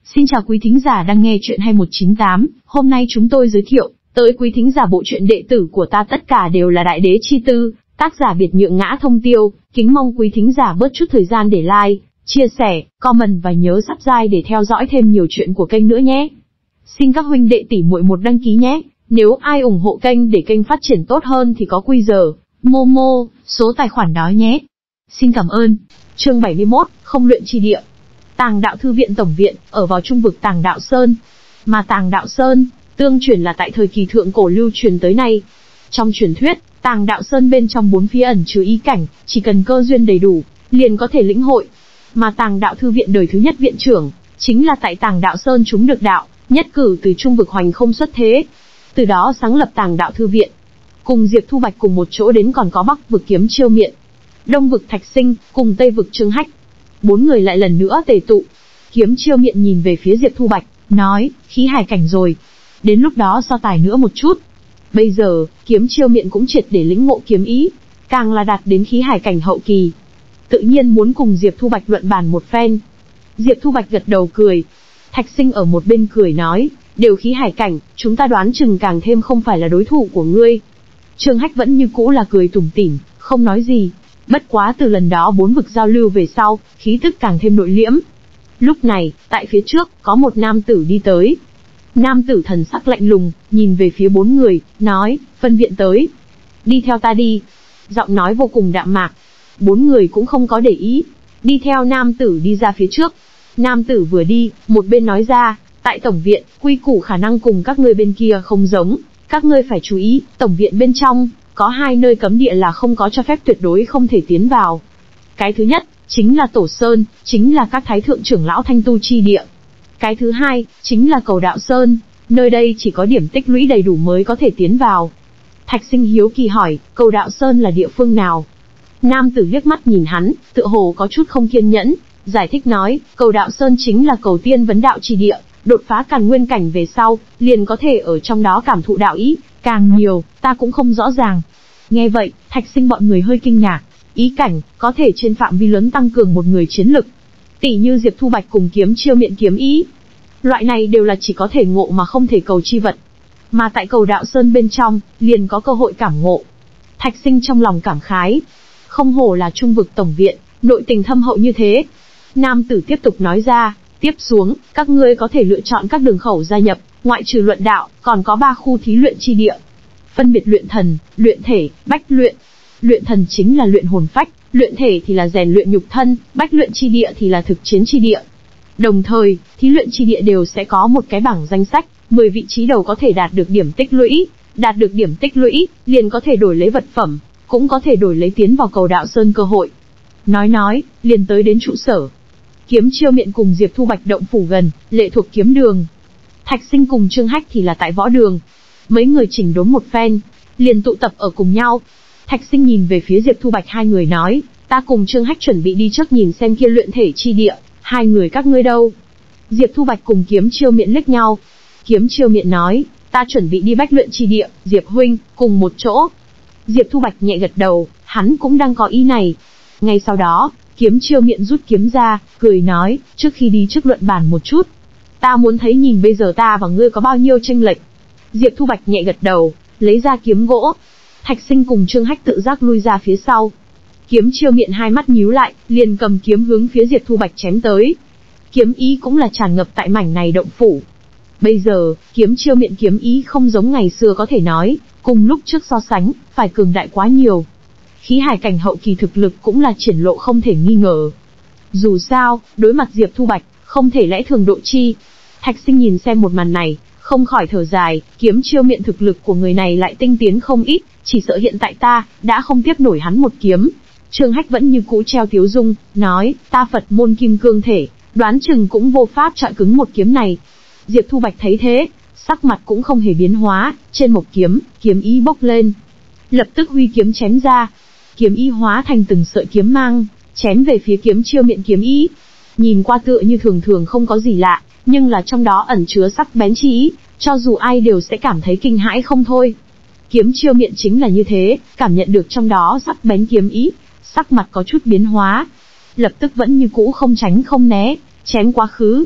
Xin chào quý thính giả đang nghe chuyện 2198, hôm nay chúng tôi giới thiệu tới quý thính giả bộ truyện Đệ tử của ta tất cả đều là đại đế chi tư, tác giả Biệt Nhượng Ngã Thông Tiêu, kính mong quý thính giả bớt chút thời gian để like, chia sẻ, comment và nhớ subscribe để theo dõi thêm nhiều chuyện của kênh nữa nhé. Xin các huynh đệ tỷ muội một đăng ký nhé, nếu ai ủng hộ kênh để kênh phát triển tốt hơn thì có QR, Momo, số tài khoản đó nhé. Xin cảm ơn. Chương 71, Không Luyện Chi Địa. Tàng Đạo Thư Viện Tổng Viện, ở vào trung vực Tàng Đạo Sơn. Mà Tàng Đạo Sơn, tương truyền là tại thời kỳ thượng cổ lưu truyền tới nay. Trong truyền thuyết, Tàng Đạo Sơn bên trong bốn phía ẩn chứa ý cảnh, chỉ cần cơ duyên đầy đủ, liền có thể lĩnh hội. Mà Tàng Đạo Thư Viện đời thứ nhất viện trưởng, chính là tại Tàng Đạo Sơn chúng được đạo, nhất cử từ trung vực hoành không xuất thế. Từ đó sáng lập Tàng Đạo Thư Viện. Cùng Diệp Thu Bạch cùng một chỗ đến còn có Bắc vực Kiếm Chiêu Miện, Đông vực Thạch Sinh, cùng Tây vực Trương Hách. Bốn người lại lần nữa tề tụ. Kiếm Chiêu Miện nhìn về phía Diệp Thu Bạch, nói, khí hải cảnh rồi. Đến lúc đó so tài nữa một chút. Bây giờ, Kiếm Chiêu Miện cũng triệt để lĩnh ngộ kiếm ý, càng là đạt đến khí hải cảnh hậu kỳ. Tự nhiên muốn cùng Diệp Thu Bạch luận bàn một phen. Diệp Thu Bạch gật đầu cười. Thạch Sinh ở một bên cười nói, đều khí hải cảnh, chúng ta đoán chừng càng thêm không phải là đối thủ của ngươi. Trương Hách vẫn như cũ là cười tủm tỉm, không nói gì. Bất quá từ lần đó bốn vực giao lưu về sau, khí tức càng thêm nội liễm. Lúc này, tại phía trước, có một nam tử đi tới. Nam tử thần sắc lạnh lùng, nhìn về phía bốn người, nói, phân viện tới. Đi theo ta đi. Giọng nói vô cùng đạm mạc. Bốn người cũng không có để ý. Đi theo nam tử đi ra phía trước. Nam tử vừa đi, một bên nói ra, tại tổng viện, quy củ khả năng cùng các ngươi bên kia không giống. Các ngươi phải chú ý, tổng viện bên trong, có hai nơi cấm địa là không có cho phép tuyệt đối không thể tiến vào. Cái thứ nhất, chính là Tổ Sơn, chính là các thái thượng trưởng lão thanh tu chi địa. Cái thứ hai, chính là Cầu Đạo Sơn, nơi đây chỉ có điểm tích lũy đầy đủ mới có thể tiến vào. Thạch Sinh hiếu kỳ hỏi, Cầu Đạo Sơn là địa phương nào? Nam tử liếc mắt nhìn hắn, tựa hồ có chút không kiên nhẫn, giải thích nói, Cầu Đạo Sơn chính là cầu tiên vấn đạo chi địa, đột phá càn nguyên cảnh về sau, liền có thể ở trong đó cảm thụ đạo ý, càng nhiều, ta cũng không rõ ràng. Nghe vậy, Thạch Sinh bọn người hơi kinh ngạc, ý cảnh, có thể trên phạm vi lớn tăng cường một người chiến lực. Tỷ như Diệp Thu Bạch cùng Kiếm Chiêu Miện kiếm ý. Loại này đều là chỉ có thể ngộ mà không thể cầu chi vật. Mà tại Cầu Đạo Sơn bên trong, liền có cơ hội cảm ngộ. Thạch Sinh trong lòng cảm khái. Không hổ là trung vực tổng viện, nội tình thâm hậu như thế. Nam tử tiếp tục nói ra, tiếp xuống, các ngươi có thể lựa chọn các đường khẩu gia nhập, ngoại trừ luận đạo, còn có 3 khu thí luyện chi địa. Phân biệt luyện thần, luyện thể, bách luyện. Luyện thần chính là luyện hồn phách, luyện thể thì là rèn luyện nhục thân, bách luyện chi địa thì là thực chiến chi địa. Đồng thời, thí luyện chi địa đều sẽ có một cái bảng danh sách, 10 vị trí đầu có thể đạt được điểm tích lũy, đạt được điểm tích lũy, liền có thể đổi lấy vật phẩm, cũng có thể đổi lấy tiến vào Cầu Đạo Sơn cơ hội. Nói, liền tới đến trụ sở. Kiếm Chiêu Miện cùng Diệp Thu Bạch động phủ gần, lệ thuộc kiếm đường. Thạch Sinh cùng Trương Hách thì là tại võ đường. Mấy người chỉnh đốn một phen, liền tụ tập ở cùng nhau. Thạch Sinh nhìn về phía Diệp Thu Bạch hai người nói, ta cùng Trương Hách chuẩn bị đi trước nhìn xem kia luyện thể chi địa, hai người các ngươi đâu? Diệp Thu Bạch cùng Kiếm Chiêu Miện liếc nhau. Kiếm Chiêu Miện nói, ta chuẩn bị đi bách luyện chi địa, Diệp huynh, cùng một chỗ. Diệp Thu Bạch nhẹ gật đầu, hắn cũng đang có ý này. Ngay sau đó, Kiếm Chiêu Miện rút kiếm ra, cười nói, trước khi đi trước luận bàn một chút. Ta muốn thấy nhìn bây giờ ta và ngươi có bao nhiêu chênh lệch. Diệp Thu Bạch nhẹ gật đầu, lấy ra kiếm gỗ. Thạch Sinh cùng Trương Hách tự giác lui ra phía sau. Kiếm Chiêu Miện hai mắt nhíu lại, liền cầm kiếm hướng phía Diệp Thu Bạch chém tới. Kiếm ý cũng là tràn ngập tại mảnh này động phủ. Bây giờ, Kiếm Chiêu Miện kiếm ý không giống ngày xưa có thể nói, cùng lúc trước so sánh, phải cường đại quá nhiều. Khí hải cảnh hậu kỳ thực lực cũng là triển lộ không thể nghi ngờ. Dù sao, đối mặt Diệp Thu Bạch, không thể lẽ thường độ chi. Thạch Sinh nhìn xem một màn này, không khỏi thở dài, Kiếm Chiêu Miện thực lực của người này lại tinh tiến không ít, chỉ sợ hiện tại ta, đã không tiếp nổi hắn một kiếm. Trương Hách vẫn như cũ treo tiếu dung, nói, ta Phật môn kim cương thể, đoán chừng cũng vô pháp chọi cứng một kiếm này. Diệp Thu Bạch thấy thế, sắc mặt cũng không hề biến hóa, trên một kiếm, kiếm ý bốc lên. Lập tức huy kiếm chém ra. Kiếm ý hóa thành từng sợi kiếm mang, chém về phía Kiếm Chiêu Miện kiếm ý. Nhìn qua tựa như thường thường không có gì lạ, nhưng là trong đó ẩn chứa sắc bén chi ý, cho dù ai đều sẽ cảm thấy kinh hãi không thôi. Kiếm Chiêu Miện chính là như thế, cảm nhận được trong đó sắc bén kiếm ý, sắc mặt có chút biến hóa. Lập tức vẫn như cũ không tránh không né, chém quá khứ.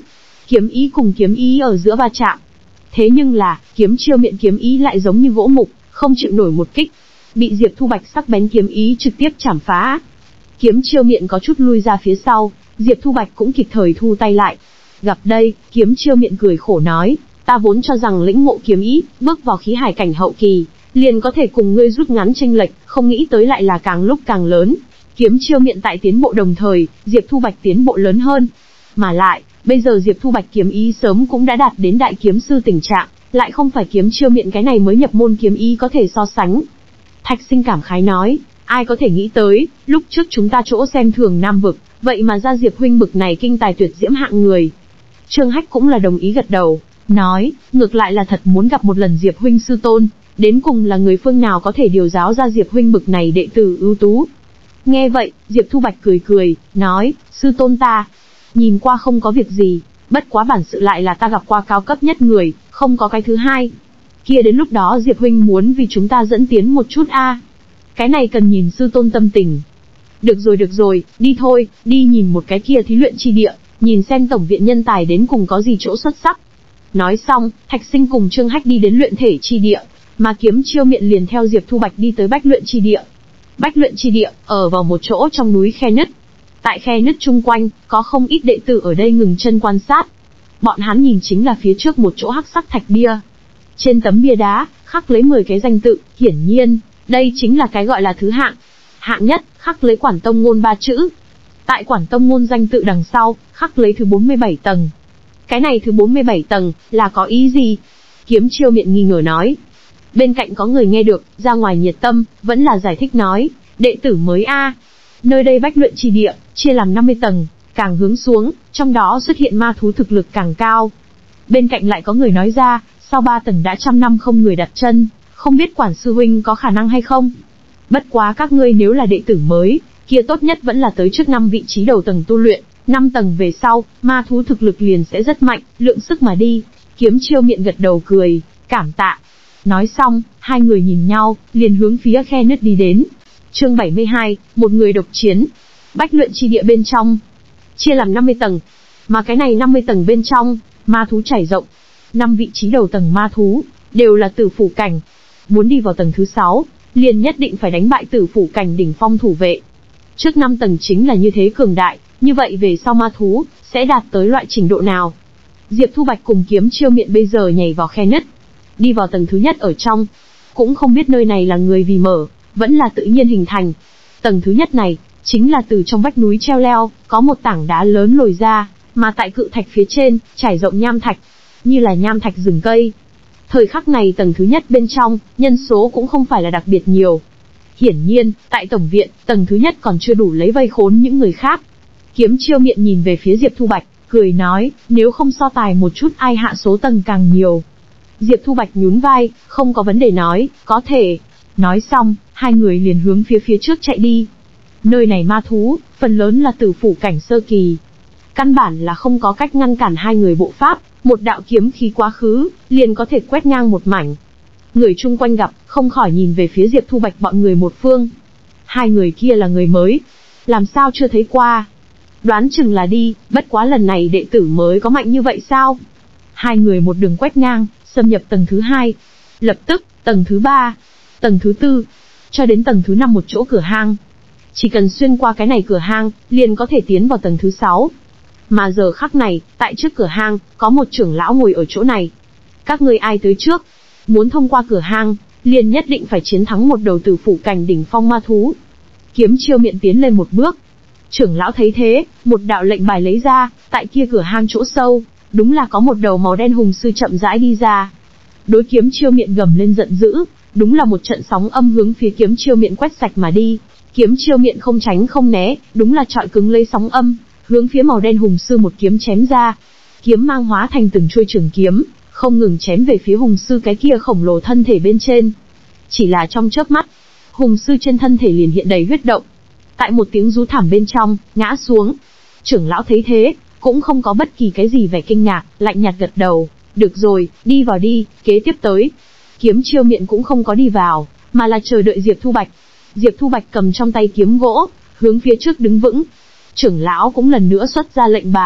kiếm ý cùng kiếm ý ở giữa va chạm. Thế nhưng là, kiếm chiêu miệng kiếm ý lại giống như gỗ mục, không chịu nổi một kích, bị Diệp Thu Bạch sắc bén kiếm ý trực tiếp chảm phá. Kiếm chiêu miệng có chút lui ra phía sau, Diệp Thu Bạch cũng kịp thời thu tay lại. Gặp đây, kiếm chiêu miệng cười khổ nói, ta vốn cho rằng lĩnh ngộ kiếm ý, bước vào khí hải cảnh hậu kỳ, liền có thể cùng ngươi rút ngắn chênh lệch, không nghĩ tới lại là càng lúc càng lớn. Kiếm chiêu miệng tại tiến bộ đồng thời, Diệp Thu Bạch tiến bộ lớn hơn. Mà lại, bây giờ Diệp Thu Bạch kiếm ý sớm cũng đã đạt đến đại kiếm sư tình trạng, lại không phải kiếm chiêu miệng cái này mới nhập môn kiếm ý có thể so sánh. Thạch Sinh cảm khái nói, ai có thể nghĩ tới, lúc trước chúng ta chỗ xem thường Nam vực, vậy mà ra Diệp huynh bực này kinh tài tuyệt diễm hạng người. Trương Hách cũng là đồng ý gật đầu, nói, ngược lại là thật muốn gặp một lần Diệp huynh sư tôn, đến cùng là người phương nào có thể điều giáo ra Diệp huynh bực này đệ tử ưu tú. Nghe vậy, Diệp Thu Bạch cười cười, nói, sư tôn ta, nhìn qua không có việc gì, bất quá bản sự lại là ta gặp qua cao cấp nhất người, không có cái thứ hai. Kia đến lúc đó Diệp huynh muốn vì chúng ta dẫn tiến một chút a. Cái này cần nhìn sư tôn tâm tình. Được rồi, đi thôi, đi nhìn một cái kia thí luyện chi địa, nhìn xem tổng viện nhân tài đến cùng có gì chỗ xuất sắc. Nói xong, Thạch Sinh cùng Trương Hách đi đến luyện thể chi địa, mà kiếm chiêu miệng liền theo Diệp Thu Bạch đi tới bách luyện chi địa. Bách luyện chi địa, ở vào một chỗ trong núi khe nứt. Tại khe nứt chung quanh, có không ít đệ tử ở đây ngừng chân quan sát. Bọn hắn nhìn chính là phía trước một chỗ hắc sắc thạch bia. Trên tấm bia đá, khắc lấy 10 cái danh tự, hiển nhiên, đây chính là cái gọi là thứ hạng. Hạng nhất, khắc lấy Quản Tông Môn 3 chữ. Tại Quản Tông Môn danh tự đằng sau, khắc lấy thứ 47 tầng. Cái này thứ 47 tầng, là có ý gì? Kiếm chiêu miệng nghi ngờ nói. Bên cạnh có người nghe được, ra ngoài nhiệt tâm, vẫn là giải thích nói, đệ tử mới a. Nơi đây bách luyện chi địa, chia làm 50 tầng, càng hướng xuống, trong đó xuất hiện ma thú thực lực càng cao. Bên cạnh lại có người nói ra, sau 3 tầng đã trăm năm không người đặt chân, không biết Quản sư huynh có khả năng hay không. Bất quá các ngươi nếu là đệ tử mới, kia tốt nhất vẫn là tới trước 5 vị trí đầu tầng tu luyện, 5 tầng về sau, ma thú thực lực liền sẽ rất mạnh, lượng sức mà đi. Kiếm chiêu miệng gật đầu cười, cảm tạ. Nói xong, hai người nhìn nhau, liền hướng phía khe nứt đi đến. Chương 72, một người độc chiến. Bách luyện chi địa bên trong, chia làm 50 tầng, mà cái này 50 tầng bên trong, ma thú trải rộng. 5 vị trí đầu tầng ma thú, đều là tử phủ cảnh. Muốn đi vào tầng thứ 6, liền nhất định phải đánh bại tử phủ cảnh đỉnh phong thủ vệ. Trước 5 tầng chính là như thế cường đại, như vậy về sau ma thú, sẽ đạt tới loại trình độ nào? Diệp Thu Bạch cùng kiếm chiêu miệng bây giờ nhảy vào khe nứt, đi vào tầng thứ nhất ở trong. Cũng không biết nơi này là người vì mở, vẫn là tự nhiên hình thành. Tầng thứ nhất này, chính là từ trong vách núi treo leo, có một tảng đá lớn lồi ra, mà tại cự thạch phía trên, trải rộng nham thạch, như là nham thạch rừng cây. Thời khắc này tầng thứ nhất bên trong, nhân số cũng không phải là đặc biệt nhiều. Hiển nhiên, tại tổng viện, tầng thứ nhất còn chưa đủ lấy vây khốn những người khác. Kiếm chiêu miệng nhìn về phía Diệp Thu Bạch, cười nói, nếu không so tài một chút ai hạ số tầng càng nhiều. Diệp Thu Bạch nhún vai, không có vấn đề nói, có thể. Nói xong, hai người liền hướng phía trước chạy đi. Nơi này ma thú, phần lớn là tử phủ cảnh sơ kỳ. Căn bản là không có cách ngăn cản hai người bộ pháp, một đạo kiếm khí quá khứ, liền có thể quét ngang một mảnh. Người chung quanh gặp, không khỏi nhìn về phía Diệp Thu Bạch bọn người một phương. Hai người kia là người mới, làm sao chưa thấy qua? Đoán chừng là đi, bất quá lần này đệ tử mới có mạnh như vậy sao? Hai người một đường quét ngang, xâm nhập tầng thứ 2. Lập tức, tầng thứ 3, tầng thứ 4, cho đến tầng thứ 5 một chỗ cửa hang. Chỉ cần xuyên qua cái này cửa hang, liền có thể tiến vào tầng thứ 6. Mà giờ khắc này, tại trước cửa hang, có một trưởng lão ngồi ở chỗ này. Các ngươi ai tới trước? Muốn thông qua cửa hang, liền nhất định phải chiến thắng một đầu tử phủ cảnh đỉnh phong ma thú. Kiếm chiêu miệng tiến lên một bước. Trưởng lão thấy thế, một đạo lệnh bài lấy ra, tại kia cửa hang chỗ sâu, đúng là có một đầu màu đen hùng sư chậm rãi đi ra. Đối kiếm chiêu miệng gầm lên giận dữ, đúng là một trận sóng âm hướng phía kiếm chiêu miệng quét sạch mà đi. Kiếm chiêu miệng không tránh không né, đúng là chọi cứng lấy sóng âm, hướng phía màu đen hùng sư một kiếm chém ra. Kiếm mang hóa thành từng chuôi trường kiếm, không ngừng chém về phía hùng sư cái kia khổng lồ thân thể bên trên. Chỉ là trong chớp mắt, hùng sư trên thân thể liền hiện đầy huyết động. Tại một tiếng rú thảm bên trong, ngã xuống. Trưởng lão thấy thế, cũng không có bất kỳ cái gì vẻ kinh ngạc, lạnh nhạt gật đầu. Được rồi, đi vào đi, kế tiếp tới. Kiếm chiêu miệng cũng không có đi vào, mà là chờ đợi Diệp Thu Bạch. Diệp Thu Bạch cầm trong tay kiếm gỗ, hướng phía trước đứng vững. Trưởng lão cũng lần nữa xuất ra lệnh bài,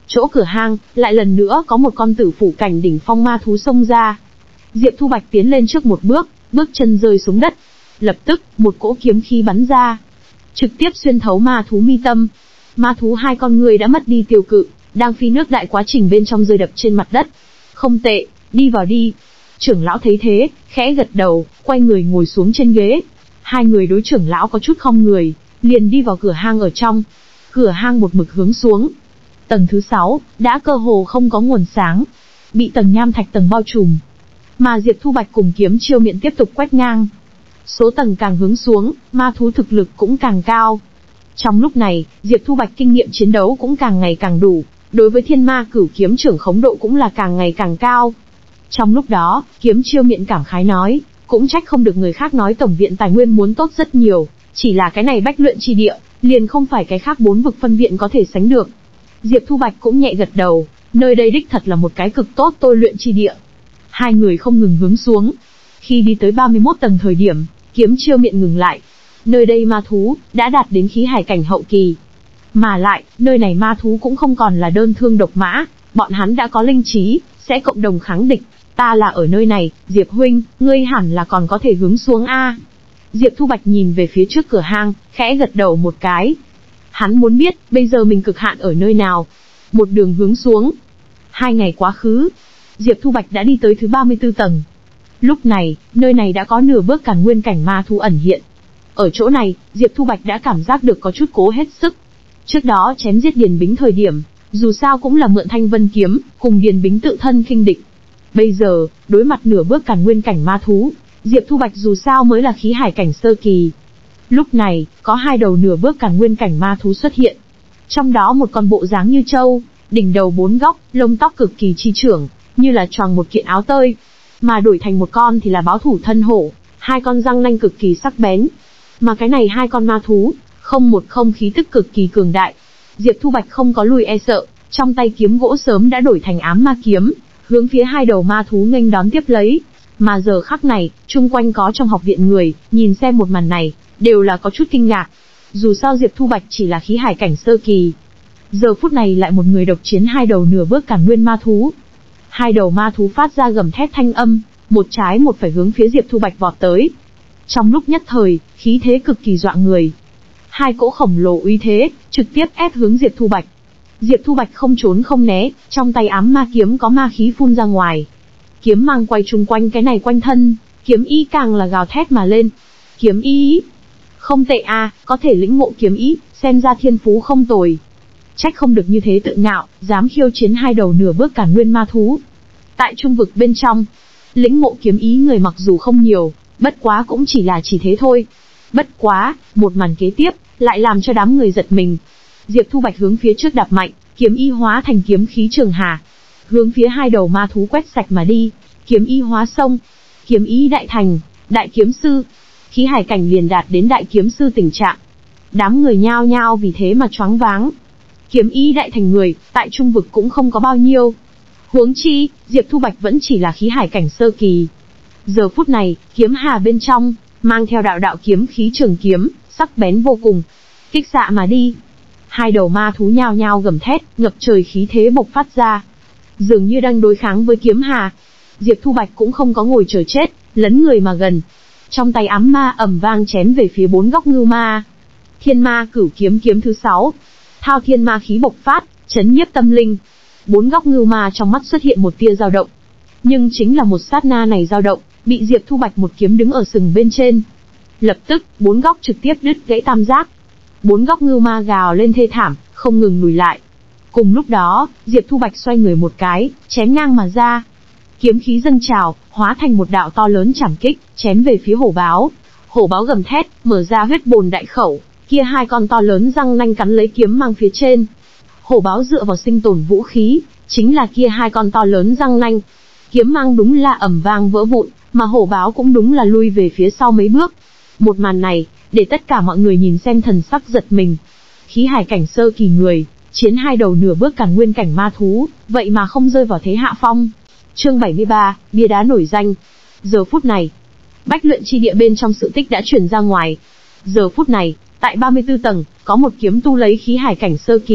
Chỗ cửa hang, lại lần nữa có một con tử phủ cảnh đỉnh phong ma thú xông ra. Diệp Thu Bạch tiến lên trước một bước, bước chân rơi xuống đất. Lập tức, một cỗ kiếm khí bắn ra, trực tiếp xuyên thấu ma thú mi tâm. Ma thú hai con người đã mất đi tiêu cự, đang phi nước đại quá trình bên trong rơi đập trên mặt đất. Không tệ, đi vào đi. Trưởng lão thấy thế, khẽ gật đầu, quay người ngồi xuống trên ghế. Hai người đối trưởng lão có chút khom người, liền đi vào cửa hang ở trong. Cửa hang một mực hướng xuống. Tầng thứ 6, đã cơ hồ không có nguồn sáng, bị tầng nham thạch tầng bao trùm. Mà Diệp Thu Bạch cùng Kiếm Chiêu Miện tiếp tục quét ngang. Số tầng càng hướng xuống, ma thú thực lực cũng càng cao. Trong lúc này, Diệp Thu Bạch kinh nghiệm chiến đấu cũng càng ngày càng đủ, đối với thiên ma cửu kiếm trưởng khống độ cũng là càng ngày càng cao. Trong lúc đó, Kiếm Chiêu Miện cảm khái nói, cũng trách không được người khác nói tổng viện tài nguyên muốn tốt rất nhiều, chỉ là cái này bách luyện chi địa, liền không phải cái khác 4 vực phân viện có thể sánh được. Diệp Thu Bạch cũng nhẹ gật đầu, nơi đây đích thật là một cái cực tốt tôi luyện chi địa. Hai người không ngừng hướng xuống. Khi đi tới 31 tầng thời điểm, Kiếm Chiêu Miện ngừng lại. Nơi đây ma thú đã đạt đến khí hải cảnh hậu kỳ. Mà lại, nơi này ma thú cũng không còn là đơn thương độc mã, bọn hắn đã có linh trí, sẽ cộng đồng kháng địch. Ta là ở nơi này, Diệp huynh, ngươi hẳn là còn có thể hướng xuống a. Diệp Thu Bạch nhìn về phía trước cửa hang, khẽ gật đầu một cái. Hắn muốn biết, bây giờ mình cực hạn ở nơi nào. Một đường hướng xuống. 2 ngày quá khứ, Diệp Thu Bạch đã đi tới thứ 34 tầng. Lúc này, nơi này đã có nửa bước càn nguyên cảnh ma thú ẩn hiện. Ở chỗ này, Diệp Thu Bạch đã cảm giác được có chút cố hết sức. Trước đó chém giết Điền Bính thời điểm, dù sao cũng là mượn Thanh Vân kiếm, cùng Điền Bính tự thân khinh địch. Bây giờ, đối mặt nửa bước càn nguyên cảnh ma thú, Diệp Thu Bạch dù sao mới là khí hải cảnh sơ kỳ. Lúc này, có 2 đầu nửa bước càn nguyên cảnh ma thú xuất hiện. Trong đó một con bộ dáng như trâu, đỉnh đầu 4 góc, lông tóc cực kỳ chi trưởng, như là choàng một kiện áo tơi. Mà đổi thành một con thì là báo thủ thân hổ, 2 con răng nanh cực kỳ sắc bén. Mà cái này 2 con ma thú, không khí tức cực kỳ cường đại. Diệp Thu Bạch không có lùi e sợ, trong tay kiếm gỗ sớm đã đổi thành ám ma kiếm, hướng phía 2 đầu ma thú nghênh đón tiếp lấy. Mà giờ khắc này, chung quanh có trong học viện người, nhìn xem một màn này, đều là có chút kinh ngạc. Dù sao Diệp Thu Bạch chỉ là khí hải cảnh sơ kỳ, giờ phút này lại một người độc chiến 2 đầu nửa bước càn nguyên ma thú. 2 đầu ma thú phát ra gầm thét thanh âm, một trái một phải hướng phía Diệp Thu Bạch vọt tới. Trong lúc nhất thời, khí thế cực kỳ dọa người. 2 cỗ khổng lồ uy thế, trực tiếp ép hướng Diệp Thu Bạch. Diệp Thu Bạch không trốn không né, trong tay ám ma kiếm có ma khí phun ra ngoài. Kiếm mang quay chung quanh cái này quanh thân, kiếm ý càng là gào thét mà lên. Kiếm ý, không tệ a, có thể lĩnh ngộ kiếm ý, xem ra thiên phú không tồi. Trách không được như thế tự ngạo, dám khiêu chiến 2 đầu nửa bước càn nguyên ma thú. Tại trung vực bên trong, lĩnh ngộ kiếm ý người mặc dù không nhiều, bất quá cũng chỉ thế thôi. Bất quá, một màn kế tiếp, lại làm cho đám người giật mình. Diệp Thu Bạch hướng phía trước đạp mạnh, kiếm ý hóa thành kiếm khí trường hà, hướng phía 2 đầu ma thú quét sạch mà đi. Kiếm ý hóa sông, kiếm ý đại thành, đại kiếm sư, khí hải cảnh liền đạt đến đại kiếm sư tình trạng. Đám người nhao nhao vì thế mà choáng váng. Kiếm ý đại thành người, tại trung vực cũng không có bao nhiêu. Huống chi, Diệp Thu Bạch vẫn chỉ là khí hải cảnh sơ kỳ. Giờ phút này, kiếm hà bên trong, mang theo đạo đạo kiếm khí trường kiếm, sắc bén vô cùng. Kích xạ mà đi. 2 đầu ma thú nhao nhao gầm thét, ngập trời khí thế bộc phát ra. Dường như đang đối kháng với kiếm hà. Diệp Thu Bạch cũng không có ngồi chờ chết, lấn người mà gần. Trong tay ám ma ầm vang chém về phía 4 góc ngưu ma. Thiên ma cửu kiếm kiếm thứ 6. Thao thiên ma khí bộc phát, chấn nhiếp tâm linh. 4 góc ngưu ma trong mắt xuất hiện một tia dao động. Nhưng chính là một sát na này dao động, bị Diệp Thu Bạch một kiếm đứng ở sừng bên trên. Lập tức, 4 góc trực tiếp đứt gãy tam giác. 4 góc ngưu ma gào lên thê thảm, không ngừng lùi lại. Cùng lúc đó, Diệp Thu Bạch xoay người một cái, chém ngang mà ra. Kiếm khí dâng trào, hóa thành một đạo to lớn chảm kích, chém về phía hổ báo. Hổ báo gầm thét, mở ra huyết bồn đại khẩu, kia 2 con to lớn răng nanh cắn lấy kiếm mang phía trên. Hổ báo dựa vào sinh tồn vũ khí, chính là kia 2 con to lớn răng nanh. Kiếm mang đúng là ầm vang vỡ vụn, mà hổ báo cũng đúng là lui về phía sau mấy bước. Một màn này, để tất cả mọi người nhìn xem thần sắc giật mình. Khí hải cảnh sơ kỳ người, chiến 2 đầu nửa bước càn nguyên cảnh ma thú, vậy mà không rơi vào thế hạ phong. Chương 73, bia đá nổi danh. Giờ phút này, bách luyện chi địa bên trong sự tích đã truyền ra ngoài. Giờ phút này, tại 34 tầng, có một kiếm tu lấy khí hải cảnh sơ kỳ,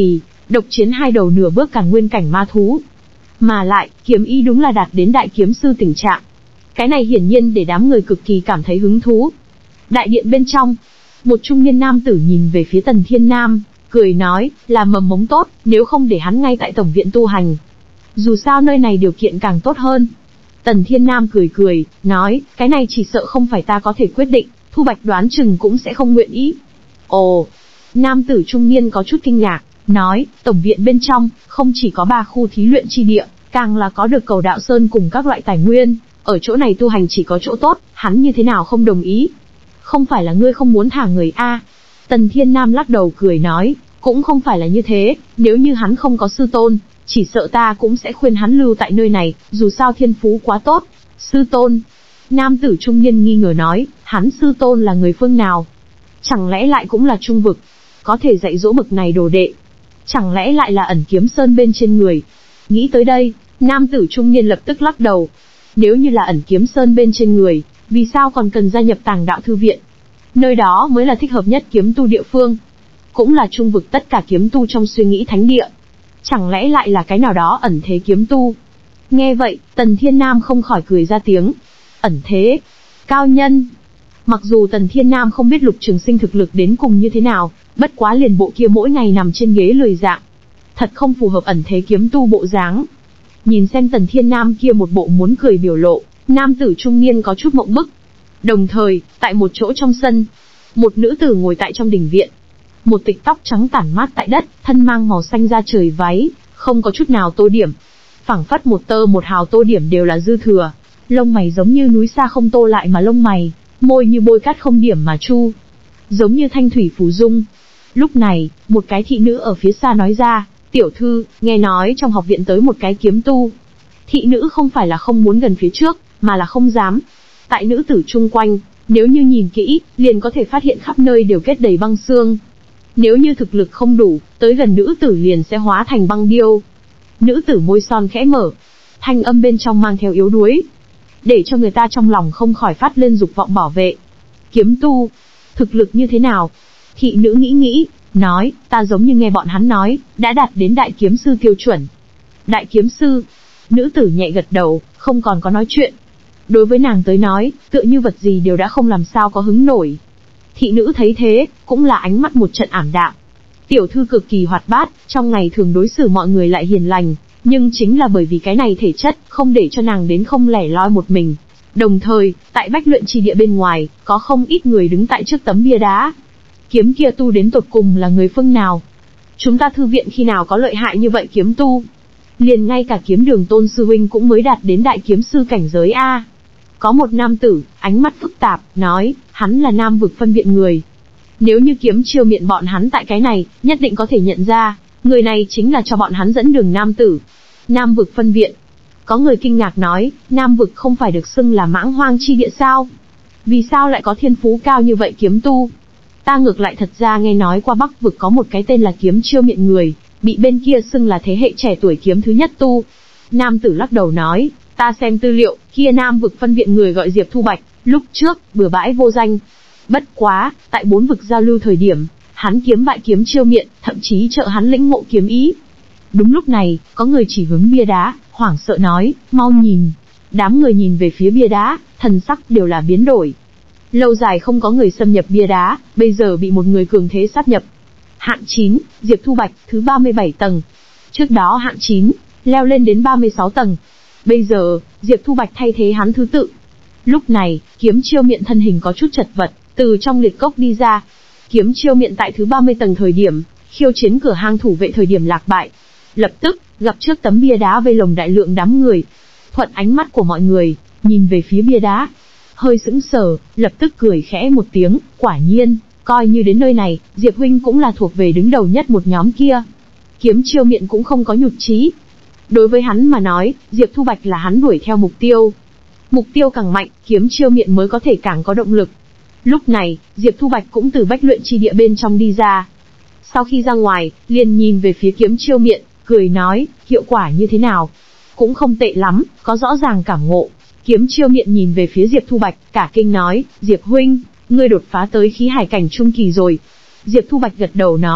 độc chiến hai đầu nửa bước càn nguyên cảnh ma thú. Mà lại, kiếm ý đúng là đạt đến đại kiếm sư tình trạng. Cái này hiển nhiên để đám người cực kỳ cảm thấy hứng thú. Đại điện bên trong, một trung niên nam tử nhìn về phía Tần Thiên Nam, cười nói, là mầm mống tốt, nếu không để hắn ngay tại tổng viện tu hành. Dù sao nơi này điều kiện càng tốt hơn. Tần Thiên Nam cười cười, nói, cái này chỉ sợ không phải ta có thể quyết định, Thu Bạch đoán chừng cũng sẽ không nguyện ý. Ồ, nam tử trung niên có chút kinh ngạc, nói, tổng viện bên trong, không chỉ có 3 khu thí luyện chi địa, càng là có được Cầu Đạo Sơn cùng các loại tài nguyên, ở chỗ này tu hành chỉ có chỗ tốt, hắn như thế nào không đồng ý. Không phải là ngươi không muốn thả người a? Tần Thiên Nam lắc đầu cười nói, cũng không phải là như thế, nếu như hắn không có sư tôn, chỉ sợ ta cũng sẽ khuyên hắn lưu tại nơi này, dù sao thiên phú quá tốt. Sư tôn? Nam tử trung niên nghi ngờ nói, hắn sư tôn là người phương nào? Chẳng lẽ lại cũng là trung vực? Có thể dạy dỗ bậc này đồ đệ? Chẳng lẽ lại là Ẩn Kiếm Sơn bên trên người? Nghĩ tới đây, nam tử trung niên lập tức lắc đầu. Nếu như là Ẩn Kiếm Sơn bên trên người, vì sao còn cần gia nhập Tàng Đạo Thư Viện? Nơi đó mới là thích hợp nhất kiếm tu địa phương. Cũng là trung vực tất cả kiếm tu trong suy nghĩ thánh địa. Chẳng lẽ lại là cái nào đó ẩn thế kiếm tu? Nghe vậy, Tần Thiên Nam không khỏi cười ra tiếng. Ẩn thế? Cao nhân? Mặc dù Tần Thiên Nam không biết Lục Trường Sinh thực lực đến cùng như thế nào, bất quá liền bộ kia mỗi ngày nằm trên ghế lười dạng. Thật không phù hợp ẩn thế kiếm tu bộ dáng. Nhìn xem Tần Thiên Nam kia một bộ muốn cười biểu lộ, nam tử trung niên có chút mộng bức. Đồng thời, tại một chỗ trong sân, một nữ tử ngồi tại trong đình viện. Một tịch tóc trắng tản mát tại đất, thân mang màu xanh da trời váy, không có chút nào tô điểm. Phảng phất một tơ một hào tô điểm đều là dư thừa. Lông mày giống như núi xa không tô lại mà lông mày, môi như bôi cát không điểm mà chu. Giống như thanh thủy phù dung. Lúc này, một cái thị nữ ở phía xa nói ra, tiểu thư, nghe nói trong học viện tới một cái kiếm tu. Thị nữ không phải là không muốn gần phía trước, mà là không dám. Tại nữ tử chung quanh, nếu như nhìn kỹ, liền có thể phát hiện khắp nơi đều kết đầy băng xương. Nếu như thực lực không đủ, tới gần nữ tử liền sẽ hóa thành băng điêu. Nữ tử môi son khẽ mở, thanh âm bên trong mang theo yếu đuối, để cho người ta trong lòng không khỏi phát lên dục vọng bảo vệ. Kiếm tu, thực lực như thế nào? Thị nữ nghĩ nghĩ, nói, ta giống như nghe bọn hắn nói, đã đạt đến đại kiếm sư tiêu chuẩn. Đại kiếm sư? Nữ tử nhẹ gật đầu, không còn có nói chuyện. Đối với nàng tới nói, tựa như vật gì đều đã không làm sao có hứng nổi. Thị nữ thấy thế, cũng là ánh mắt một trận ảm đạm. Tiểu thư cực kỳ hoạt bát, trong ngày thường đối xử mọi người lại hiền lành, nhưng chính là bởi vì cái này thể chất, không để cho nàng đến không lẻ loi một mình. Đồng thời, tại bách luyện chi địa bên ngoài, có không ít người đứng tại trước tấm bia đá. Kiếm kia tu đến tột cùng là người phương nào? Chúng ta thư viện khi nào có lợi hại như vậy kiếm tu? Liền ngay cả Kiếm Đường Tôn sư huynh cũng mới đạt đến đại kiếm sư cảnh giới a. Có một nam tử, ánh mắt phức tạp, nói, hắn là Nam vực phân viện người. Nếu như Kiếm Chiêu Miện bọn hắn tại cái này, nhất định có thể nhận ra, người này chính là cho bọn hắn dẫn đường nam tử. Nam vực phân viện. Có người kinh ngạc nói, Nam vực không phải được xưng là mãng hoang chi địa sao? Vì sao lại có thiên phú cao như vậy kiếm tu? Ta ngược lại thật ra nghe nói qua Bắc vực có một cái tên là Kiếm Chiêu Miện người, bị bên kia xưng là thế hệ trẻ tuổi kiếm thứ nhất tu. Nam tử lắc đầu nói, ta xem tư liệu, kia Nam vực phân viện người gọi Diệp Thu Bạch, lúc trước, bừa bãi vô danh. Bất quá, tại 4 vực giao lưu thời điểm, hắn kiếm bại Kiếm Chiêu Miện, thậm chí trợ hắn lĩnh ngộ kiếm ý. Đúng lúc này, có người chỉ hướng bia đá, hoảng sợ nói, mau nhìn. Đám người nhìn về phía bia đá, thần sắc đều là biến đổi. Lâu dài không có người xâm nhập bia đá, bây giờ bị một người cường thế sát nhập. Hạng 9, Diệp Thu Bạch, thứ 37 tầng. Trước đó hạng 9, leo lên đến 36 tầng. Bây giờ, Diệp Thu Bạch thay thế hắn thứ tự. Lúc này, Kiếm Chiêu Miện thân hình có chút chật vật, từ trong liệt cốc đi ra. Kiếm Chiêu Miện tại thứ 30 tầng thời điểm, khiêu chiến cửa hang thủ vệ thời điểm lạc bại. Lập tức, gặp trước tấm bia đá vây lồng đại lượng đám người. Thuận ánh mắt của mọi người, nhìn về phía bia đá. Hơi sững sờ, lập tức cười khẽ một tiếng, quả nhiên, coi như đến nơi này, Diệp huynh cũng là thuộc về đứng đầu nhất một nhóm kia. Kiếm Chiêu Miện cũng không có nhụt chí. Đối với hắn mà nói, Diệp Thu Bạch là hắn đuổi theo mục tiêu. Mục tiêu càng mạnh, Kiếm Chiêu Miện mới có thể càng có động lực. Lúc này, Diệp Thu Bạch cũng từ bách luyện chi địa bên trong đi ra. Sau khi ra ngoài, liền nhìn về phía Kiếm Chiêu Miện, cười nói, hiệu quả như thế nào? Cũng không tệ lắm, có rõ ràng cảm ngộ. Kiếm Chiêu Miện nhìn về phía Diệp Thu Bạch, cả kinh nói, Diệp huynh, ngươi đột phá tới khí hải cảnh trung kỳ rồi. Diệp Thu Bạch gật đầu nói,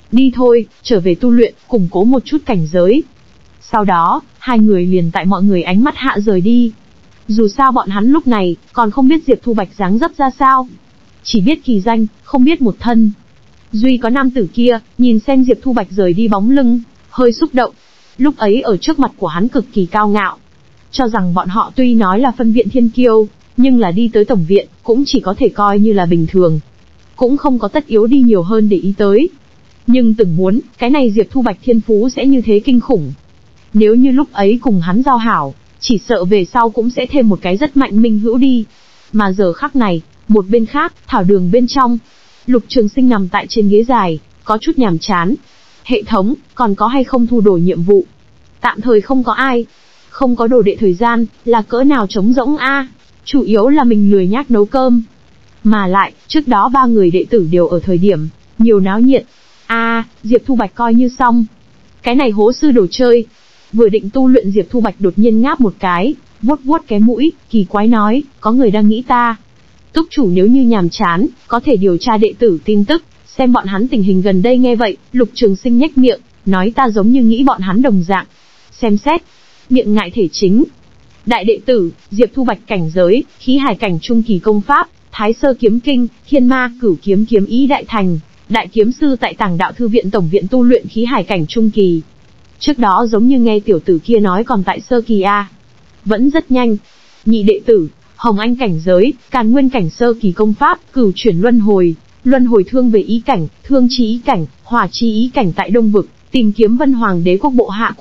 Đi thôi, trở về tu luyện, củng cố một chút cảnh giới. Sau đó, hai người liền tại mọi người ánh mắt hạ rời đi. Dù sao bọn hắn lúc này, còn không biết Diệp Thu Bạch dáng dấp ra sao. Chỉ biết kỳ danh, không biết một thân. Duy có nam tử kia, nhìn xem Diệp Thu Bạch rời đi bóng lưng, hơi xúc động. Lúc ấy ở trước mặt của hắn cực kỳ cao ngạo. Cho rằng bọn họ tuy nói là phân viện thiên kiêu, nhưng là đi tới tổng viện, cũng chỉ có thể coi như là bình thường. Cũng không có tất yếu đi nhiều hơn để ý tới. Nhưng từng muốn, cái này Diệp Thu Bạch thiên phú sẽ như thế kinh khủng. Nếu như lúc ấy cùng hắn giao hảo, chỉ sợ về sau cũng sẽ thêm một cái rất mạnh minh hữu đi. Mà giờ khắc này, một bên khác, thảo đường bên trong, Lục Trường Sinh nằm tại trên ghế dài, có chút nhàm chán. Hệ thống, còn có hay không thu đồ nhiệm vụ? Tạm thời không có ai. Không có đồ đệ thời gian, là cỡ nào trống rỗng a? Chủ yếu là mình lười nhác nấu cơm. Mà lại, trước đó 3 người đệ tử đều ở thời điểm, nhiều náo nhiệt. Diệp Thu Bạch coi như xong. Cái này hố sư đồ chơi. Vừa định tu luyện Diệp Thu Bạch đột nhiên ngáp một cái, vuốt vuốt cái mũi, kỳ quái nói, có người đang nghĩ ta. Túc chủ nếu như nhàm chán, có thể điều tra đệ tử tin tức, xem bọn hắn tình hình gần đây. Nghe vậy, Lục Trường Sinh nhếch miệng, nói ta giống như nghĩ bọn hắn đồng dạng. Xem xét, miệng ngại thể chính. Đại đệ tử, Diệp Thu Bạch cảnh giới, khí hải cảnh trung kỳ công pháp, Thái Sơ kiếm kinh, Thiên Ma Cửu kiếm kiếm ý đại thành, đại kiếm sư tại Tàng Đạo thư viện tổng viện tu luyện khí hải cảnh trung kỳ. Trước đó giống như nghe tiểu tử kia nói còn tại sơ kỳ a. Vẫn rất nhanh. Nhị đệ tử, Hồng Anh cảnh giới, Càn Nguyên cảnh sơ kỳ công pháp, Cửu chuyển luân hồi thương về ý cảnh, thương chi ý cảnh, hỏa chi ý cảnh tại Đông vực, tìm kiếm Vân Hoàng Đế quốc bộ hạ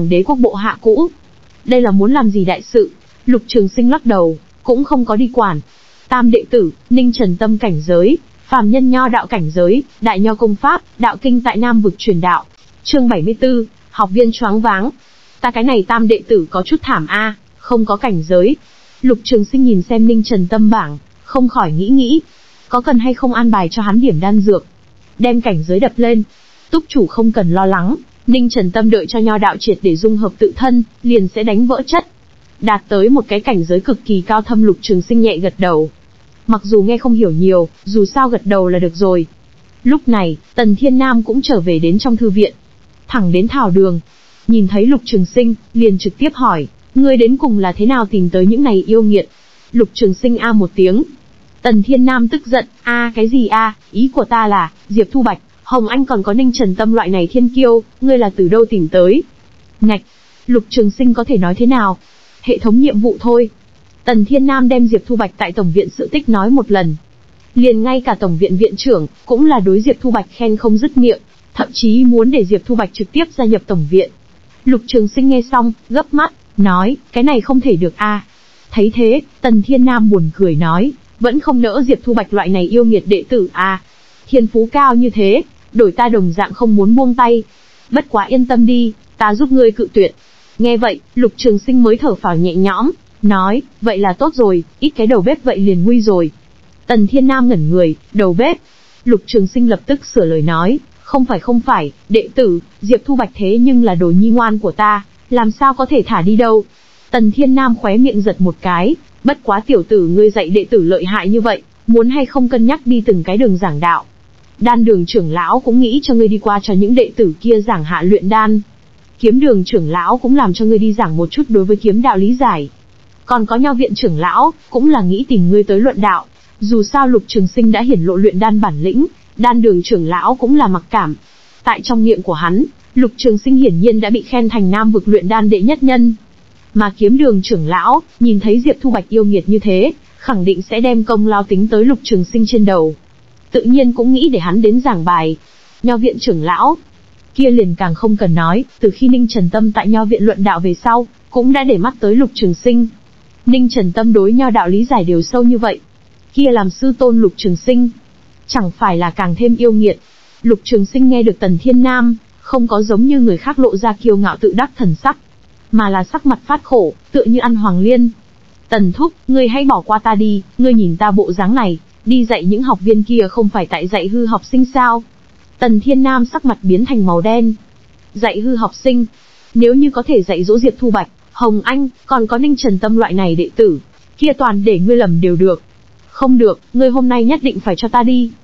cũ. Đây là muốn làm gì đại sự? Lục Trường Sinh lắc đầu, cũng không có đi quản. Tam đệ tử, Ninh Trần Tâm cảnh giới, phàm nhân nho đạo cảnh giới, đại nho công pháp, đạo kinh tại Nam vực truyền đạo. Chương 74, học viên choáng váng. Ta cái này tam đệ tử có chút thảm a, không có cảnh giới. Lục Trường Sinh nhìn xem Ninh Trần Tâm bảng, không khỏi nghĩ, có cần hay không an bài cho hắn điểm đan dược, đem cảnh giới đập lên. Túc chủ không cần lo lắng, Ninh Trần Tâm đợi cho nho đạo triệt để dung hợp tự thân, liền sẽ đánh vỡ chất, đạt tới một cái cảnh giới cực kỳ cao thâm. Lục Trường Sinh nhẹ gật đầu. Mặc dù nghe không hiểu nhiều, dù sao gật đầu là được rồi. Lúc này, Tần Thiên Nam cũng trở về đến trong thư viện, thẳng đến thảo đường. Nhìn thấy Lục Trường Sinh, liền trực tiếp hỏi, ngươi đến cùng là thế nào tìm tới những này yêu nghiệt? Lục Trường Sinh a một tiếng. Tần Thiên Nam tức giận, cái gì ý của ta là, Diệp Thu Bạch, Hồng Anh còn có Ninh Trần Tâm loại này thiên kiêu, ngươi là từ đâu tìm tới? Ngạch, Lục Trường Sinh có thể nói thế nào? Hệ thống nhiệm vụ thôi. Tần Thiên Nam đem Diệp Thu Bạch tại tổng viện sự tích nói một lần. Liền ngay cả tổng viện viện trưởng, cũng là đối Diệp Thu Bạch khen không dứt miệng, thậm chí muốn để Diệp Thu Bạch trực tiếp gia nhập tổng viện. Lục Trường Sinh nghe xong, gấp mắt, nói, cái này không thể được a. Thấy thế, Tần Thiên Nam buồn cười nói, vẫn không nỡ Diệp Thu Bạch loại này yêu nghiệt đệ tử a. Thiên phú cao như thế, đổi ta đồng dạng không muốn buông tay. Bất quá yên tâm đi, ta giúp ngươi cự tuyệt. Nghe vậy, Lục Trường Sinh mới thở phào nhẹ nhõm, nói, vậy là tốt rồi, ít cái đầu bếp vậy liền nguy rồi. Tần Thiên Nam ngẩn người, đầu bếp. Lục Trường Sinh lập tức sửa lời nói, không phải, đệ tử, Diệp Thu Bạch thế nhưng là đồ nhi ngoan của ta, làm sao có thể thả đi đâu. Tần Thiên Nam khóe miệng giật một cái, bất quá tiểu tử ngươi dạy đệ tử lợi hại như vậy, muốn hay không cân nhắc đi từng cái đường giảng đạo. Đan đường trưởng lão cũng nghĩ cho ngươi đi qua cho những đệ tử kia giảng hạ luyện đan. Kiếm đường trưởng lão cũng làm cho ngươi đi giảng một chút đối với kiếm đạo lý giải. Còn có nho viện trưởng lão, cũng là nghĩ tìm ngươi tới luận đạo. Dù sao Lục Trường Sinh đã hiển lộ luyện đan bản lĩnh, đan đường trưởng lão cũng là mặc cảm. Tại trong miệng của hắn, Lục Trường Sinh hiển nhiên đã bị khen thành Nam vực luyện đan đệ nhất nhân. Mà kiếm đường trưởng lão, nhìn thấy Diệp Thu Bạch yêu nghiệt như thế, khẳng định sẽ đem công lao tính tới Lục Trường Sinh trên đầu. Tự nhiên cũng nghĩ để hắn đến giảng bài. Nho viện trưởng lão kia liền càng không cần nói, từ khi Ninh Trần Tâm tại nho viện luận đạo về sau, cũng đã để mắt tới Lục Trường Sinh. Ninh Trần Tâm đối nho đạo lý giải đều sâu như vậy, kia làm sư tôn Lục Trường Sinh, chẳng phải là càng thêm yêu nghiệt. Lục Trường Sinh nghe được Tần Thiên Nam, không có giống như người khác lộ ra kiêu ngạo tự đắc thần sắc, mà là sắc mặt phát khổ, tựa như ăn hoàng liên. Tần thúc, ngươi hãy bỏ qua ta đi, ngươi nhìn ta bộ dáng này, đi dạy những học viên kia không phải tại dạy hư học sinh sao? Tần Thiên Nam sắc mặt biến thành màu đen. Dạy hư học sinh? Nếu như có thể dạy dỗ Diệp Thu Bạch, Hồng Anh, còn có Ninh Trần Tâm loại này đệ tử, kia toàn để ngươi lầm đều được. Không được, ngươi hôm nay nhất định phải cho ta đi.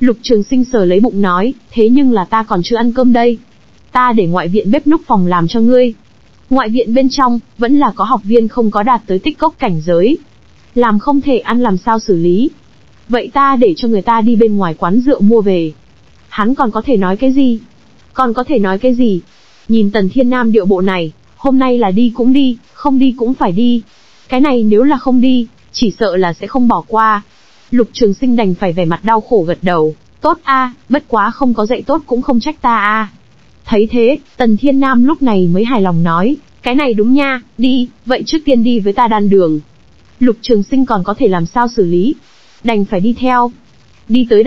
Lục Trường Sinh sờ lấy bụng nói, thế nhưng là ta còn chưa ăn cơm đây. Ta để ngoại viện bếp núc phòng làm cho ngươi. Ngoại viện bên trong, vẫn là có học viên không có đạt tới tích cốc cảnh giới. Làm không thể ăn làm sao xử lý. Vậy ta để cho người ta đi bên ngoài quán rượu mua về. Hắn còn có thể nói cái gì? Còn có thể nói cái gì? Nhìn Tần Thiên Nam điệu bộ này, hôm nay là đi cũng đi, không đi cũng phải đi. Cái này nếu là không đi, chỉ sợ là sẽ không bỏ qua. Lục Trường Sinh đành phải vẻ mặt đau khổ gật đầu, tốt a, bất quá không có dạy tốt cũng không trách ta a. Thấy thế, Tần Thiên Nam lúc này mới hài lòng nói, cái này đúng nha, đi, vậy trước tiên đi với ta đan đường. Lục Trường Sinh còn có thể làm sao xử lý, đành phải đi theo. Đi tới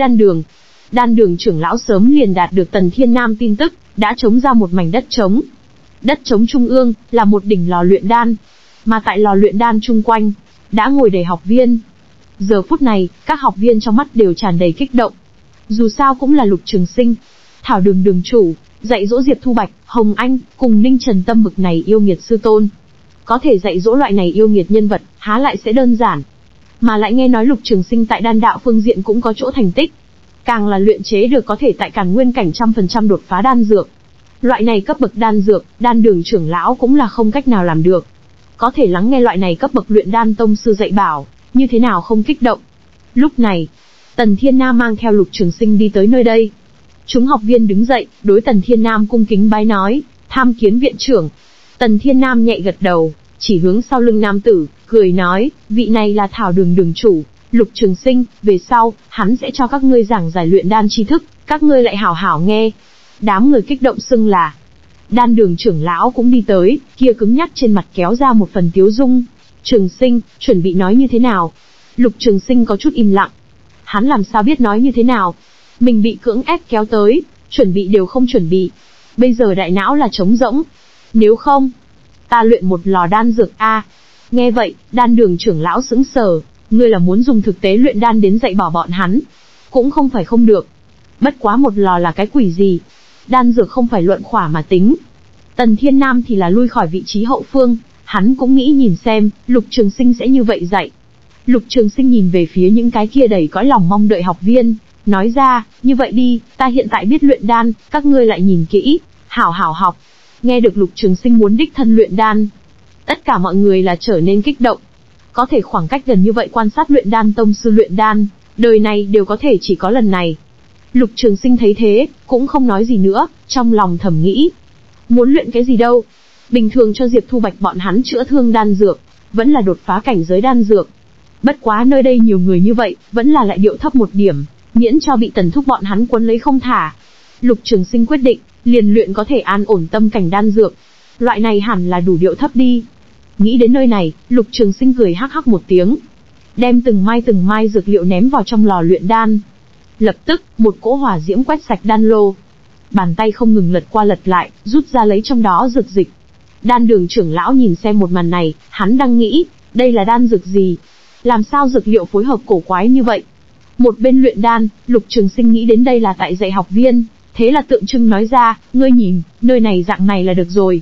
đan đường trưởng lão sớm liền đạt được Tần Thiên Nam tin tức, đã trống ra một mảnh đất trống. Đất trống trung ương, là một đỉnh lò luyện đan. Mà tại lò luyện đan chung quanh, đã ngồi đầy học viên. Giờ phút này, các học viên trong mắt đều tràn đầy kích động. Dù sao cũng là Lục Trường Sinh, Thảo Đường đường chủ, dạy dỗ Diệp Thu Bạch, Hồng Anh, cùng Ninh Trần Tâm bực này yêu nghiệt sư tôn. Có thể dạy dỗ loại này yêu nghiệt nhân vật, há lại sẽ đơn giản. Mà lại nghe nói Lục Trường Sinh tại đan đạo phương diện cũng có chỗ thành tích. Càng là luyện chế được có thể tại Càn Nguyên cảnh 100% đột phá đan dược. Loại này cấp bậc đan dược, đan đường trưởng lão cũng là không cách nào làm được. Có thể lắng nghe loại này cấp bậc luyện đan tông sư dạy bảo, như thế nào không kích động. Lúc này, Tần Thiên Nam mang theo Lục Trường Sinh đi tới nơi đây. Chúng học viên đứng dậy, đối Tần Thiên Nam cung kính bái nói, tham kiến viện trưởng. Tần Thiên Nam nhẹ gật đầu, chỉ hướng sau lưng nam tử, cười nói, vị này là Thảo Đường đường chủ, Lục Trường Sinh, về sau, hắn sẽ cho các ngươi giảng giải luyện đan tri thức, các ngươi lại hảo hảo nghe. Đám người kích động xưng là. Đan đường trưởng lão cũng đi tới, kia cứng nhắc trên mặt kéo ra một phần tiếu dung. Trường Sinh, chuẩn bị nói như thế nào? Lục Trường Sinh có chút im lặng. Hắn làm sao biết nói như thế nào? Mình bị cưỡng ép kéo tới, chuẩn bị đều không chuẩn bị. Bây giờ đại não là trống rỗng. Nếu không, ta luyện một lò đan dược a. Nghe vậy, đan đường trưởng lão sững sờ, ngươi là muốn dùng thực tế luyện đan đến dạy bảo bọn hắn? Cũng không phải không được. Bất quá một lò là cái quỷ gì? Đan dược không phải luận khỏa mà tính. Tần Thiên Nam thì là lui khỏi vị trí hậu phương, hắn cũng nghĩ nhìn xem, Lục Trường Sinh sẽ như vậy dạy. Lục Trường Sinh nhìn về phía những cái kia đầy cõi lòng mong đợi học viên, nói ra, như vậy đi, ta hiện tại biết luyện đan, các ngươi lại nhìn kỹ, hảo hảo học. Nghe được Lục Trường Sinh muốn đích thân luyện đan, tất cả mọi người là trở nên kích động. Có thể khoảng cách gần như vậy quan sát luyện đan tông sư luyện đan, đời này đều có thể chỉ có lần này. Lục Trường Sinh thấy thế, cũng không nói gì nữa, trong lòng thầm nghĩ. Muốn luyện cái gì đâu? Bình thường cho Diệp Thu Bạch bọn hắn chữa thương đan dược, vẫn là đột phá cảnh giới đan dược. Bất quá nơi đây nhiều người như vậy, vẫn là lại điệu thấp một điểm, miễn cho bị Tần Thúc bọn hắn quấn lấy không thả. Lục Trường Sinh quyết định, liền luyện có thể an ổn tâm cảnh đan dược. Loại này hẳn là đủ điệu thấp đi. Nghĩ đến nơi này, Lục Trường Sinh cười hắc hắc một tiếng, đem từng mai dược liệu ném vào trong lò luyện đan. Lập tức, một cỗ hỏa diễm quét sạch đan lô. Bàn tay không ngừng lật qua lật lại, rút ra lấy trong đó dược dịch. Đan đường trưởng lão nhìn xem một màn này, hắn đang nghĩ, đây là đan dược gì? Làm sao dược liệu phối hợp cổ quái như vậy? Một bên luyện đan, Lục Trường Sinh nghĩ đến đây là tại dạy học viên, thế là tượng trưng nói ra, ngươi nhìn, nơi này dạng này là được rồi.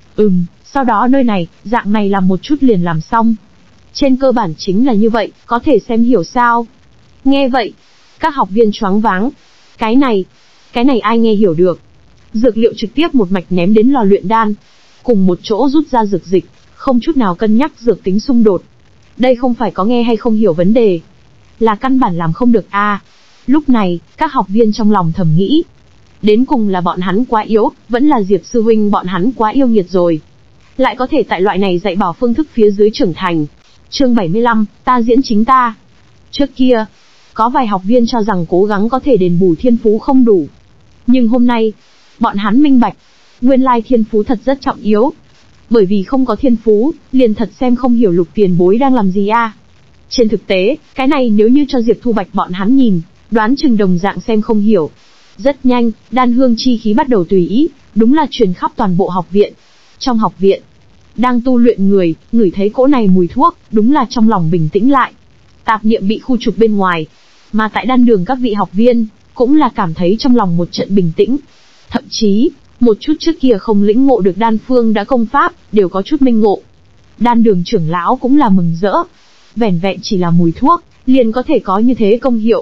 Sau đó nơi này, dạng này làm một chút liền làm xong. Trên cơ bản chính là như vậy, có thể xem hiểu sao? Nghe vậy, các học viên choáng váng. Cái này ai nghe hiểu được? Dược liệu trực tiếp một mạch ném đến lò luyện đan, cùng một chỗ rút ra dược dịch, không chút nào cân nhắc dược tính xung đột. Đây không phải có nghe hay không hiểu vấn đề, là căn bản làm không được a. Lúc này, các học viên trong lòng thầm nghĩ, đến cùng là bọn hắn quá yếu, vẫn là Diệp sư huynh bọn hắn quá yêu nghiệt rồi. Lại có thể tại loại này dạy bảo phương thức phía dưới trưởng thành. Chương 75, ta diễn chính ta. Trước kia, có vài học viên cho rằng cố gắng có thể đền bù thiên phú không đủ. Nhưng hôm nay, bọn hắn minh bạch, nguyên lai thiên phú thật rất trọng yếu. Bởi vì không có thiên phú, liền thật xem không hiểu Lục tiền bối đang làm gì a. Trên thực tế, cái này nếu như cho Diệp Thu Bạch bọn hắn nhìn, đoán chừng đồng dạng xem không hiểu. Rất nhanh, đan hương chi khí bắt đầu tùy ý, đúng là truyền khắp toàn bộ học viện. Trong học viện, đang tu luyện người, ngửi thấy cỗ này mùi thuốc, đúng là trong lòng bình tĩnh lại. Tạp niệm bị khu trục bên ngoài. Mà tại đan đường các vị học viên, cũng là cảm thấy trong lòng một trận bình tĩnh. Thậm chí, một chút trước kia không lĩnh ngộ được đan phương đã công pháp, đều có chút minh ngộ. Đan đường trưởng lão cũng là mừng rỡ. Vẻn vẹn chỉ là mùi thuốc, liền có thể có như thế công hiệu.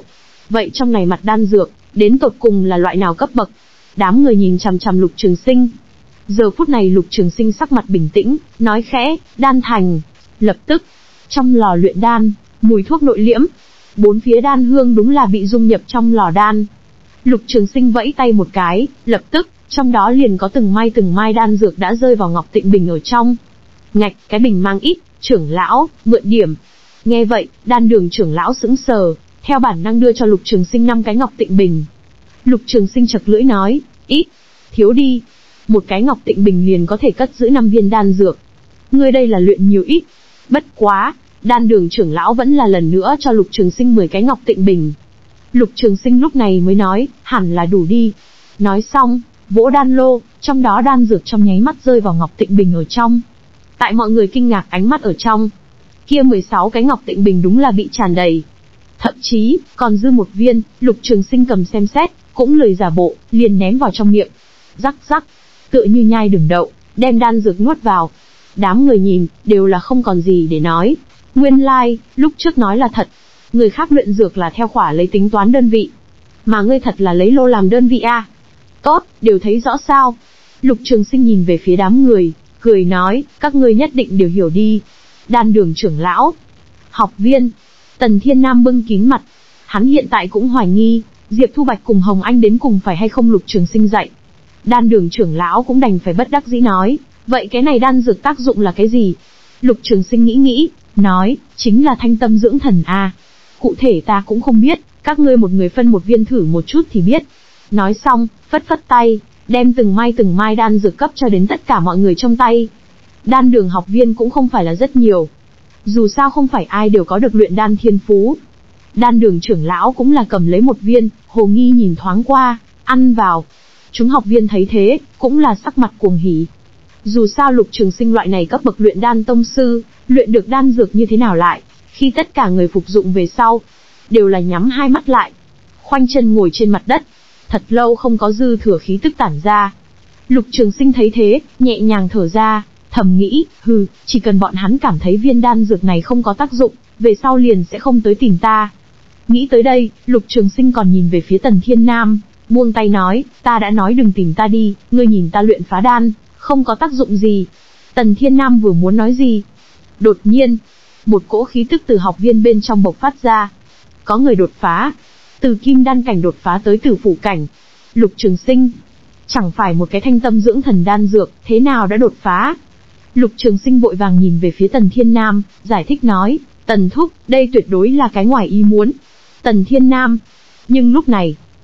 Vậy trong này mặt đan dược, đến tột cùng là loại nào cấp bậc? Đám người nhìn chằm chằm Lục Trường Sinh. Giờ phút này Lục Trường Sinh sắc mặt bình tĩnh, nói khẽ, đan thành. Lập tức, trong lò luyện đan, mùi thuốc nội liễm. Bốn phía đan hương đúng là bị dung nhập trong lò đan. Lục Trường Sinh vẫy tay một cái, lập tức, trong đó liền có từng mai đan dược đã rơi vào Ngọc Tịnh Bình ở trong. Ngạch, cái bình mang ít, trưởng lão, mượn điểm. Nghe vậy, đan đường trưởng lão sững sờ, theo bản năng đưa cho Lục Trường Sinh 5 cái Ngọc Tịnh Bình. Lục Trường Sinh chật lưỡi nói, ít, thiếu đi. Một cái Ngọc Tịnh Bình liền có thể cất giữ 5 viên đan dược. Ngươi đây là luyện nhiều ít. Bất quá, đan đường trưởng lão vẫn là lần nữa cho Lục Trường Sinh 10 cái Ngọc Tịnh Bình. Lục Trường Sinh lúc này mới nói, hẳn là đủ đi. Nói xong, vỗ đan lô, trong đó đan dược trong nháy mắt rơi vào Ngọc Tịnh Bình ở trong. Tại mọi người kinh ngạc ánh mắt ở trong, kia 16 cái Ngọc Tịnh Bình đúng là bị tràn đầy. Thậm chí, còn dư một viên, Lục Trường Sinh cầm xem xét, cũng lười giả bộ, liền ném vào trong miệng. Rắc rắc, tựa như nhai đường đậu, đem đan dược nuốt vào. Đám người nhìn, đều là không còn gì để nói. Nguyên lai, lúc trước nói là thật. Người khác luyện dược là theo khỏa lấy tính toán đơn vị. Mà ngươi thật là lấy lô làm đơn vị a. Tốt, đều thấy rõ sao. Lục Trường Sinh nhìn về phía đám người, cười nói, các ngươi nhất định đều hiểu đi. Đan đường trưởng lão, học viên, Tần Thiên Nam bưng kín mặt. Hắn hiện tại cũng hoài nghi, Diệp Thu Bạch cùng Hồng Anh đến cùng phải hay không Lục Trường Sinh dạy. Đan đường trưởng lão cũng đành phải bất đắc dĩ nói, vậy cái này đan dược tác dụng là cái gì? Lục Trường Sinh nghĩ, nói, chính là thanh tâm dưỡng thần a. Cụ thể ta cũng không biết, các ngươi một người phân một viên thử một chút thì biết. Nói xong, phất phất tay, đem từng mai đan dược cấp cho đến tất cả mọi người trong tay. Đan đường học viên cũng không phải là rất nhiều. Dù sao không phải ai đều có được luyện đan thiên phú. Đan đường trưởng lão cũng là cầm lấy một viên, hồ nghi nhìn thoáng qua, ăn vào. Chúng học viên thấy thế, cũng là sắc mặt cuồng hỉ. Dù sao Lục Trường Sinh loại này cấp bậc luyện đan tông sư, luyện được đan dược như thế nào lại, khi tất cả người phục dụng về sau, đều là nhắm hai mắt lại, khoanh chân ngồi trên mặt đất, thật lâu không có dư thừa khí tức tản ra. Lục Trường Sinh thấy thế, nhẹ nhàng thở ra, thầm nghĩ, chỉ cần bọn hắn cảm thấy viên đan dược này không có tác dụng, về sau liền sẽ không tới tìm ta. Nghĩ tới đây, Lục Trường Sinh còn nhìn về phía Tần Thiên Nam, buông tay nói, ta đã nói đừng tìm ta đi, ngươi nhìn ta luyện phá đan, không có tác dụng gì. Tần Thiên Nam vừa muốn nói gì, đột nhiên, một cỗ khí tức từ học viên bên trong bộc phát ra. Có người đột phá, từ kim đan cảnh đột phá tới tử phủ cảnh. Lục Trường Sinh, chẳng phải một cái thanh tâm dưỡng thần đan dược, thế nào đã đột phá? Lục Trường Sinh vội vàng nhìn về phía Tần Thiên Nam, giải thích nói, Tần Thúc, đây tuyệt đối là cái ngoài ý muốn. Tần Thiên Nam, nhưng lúc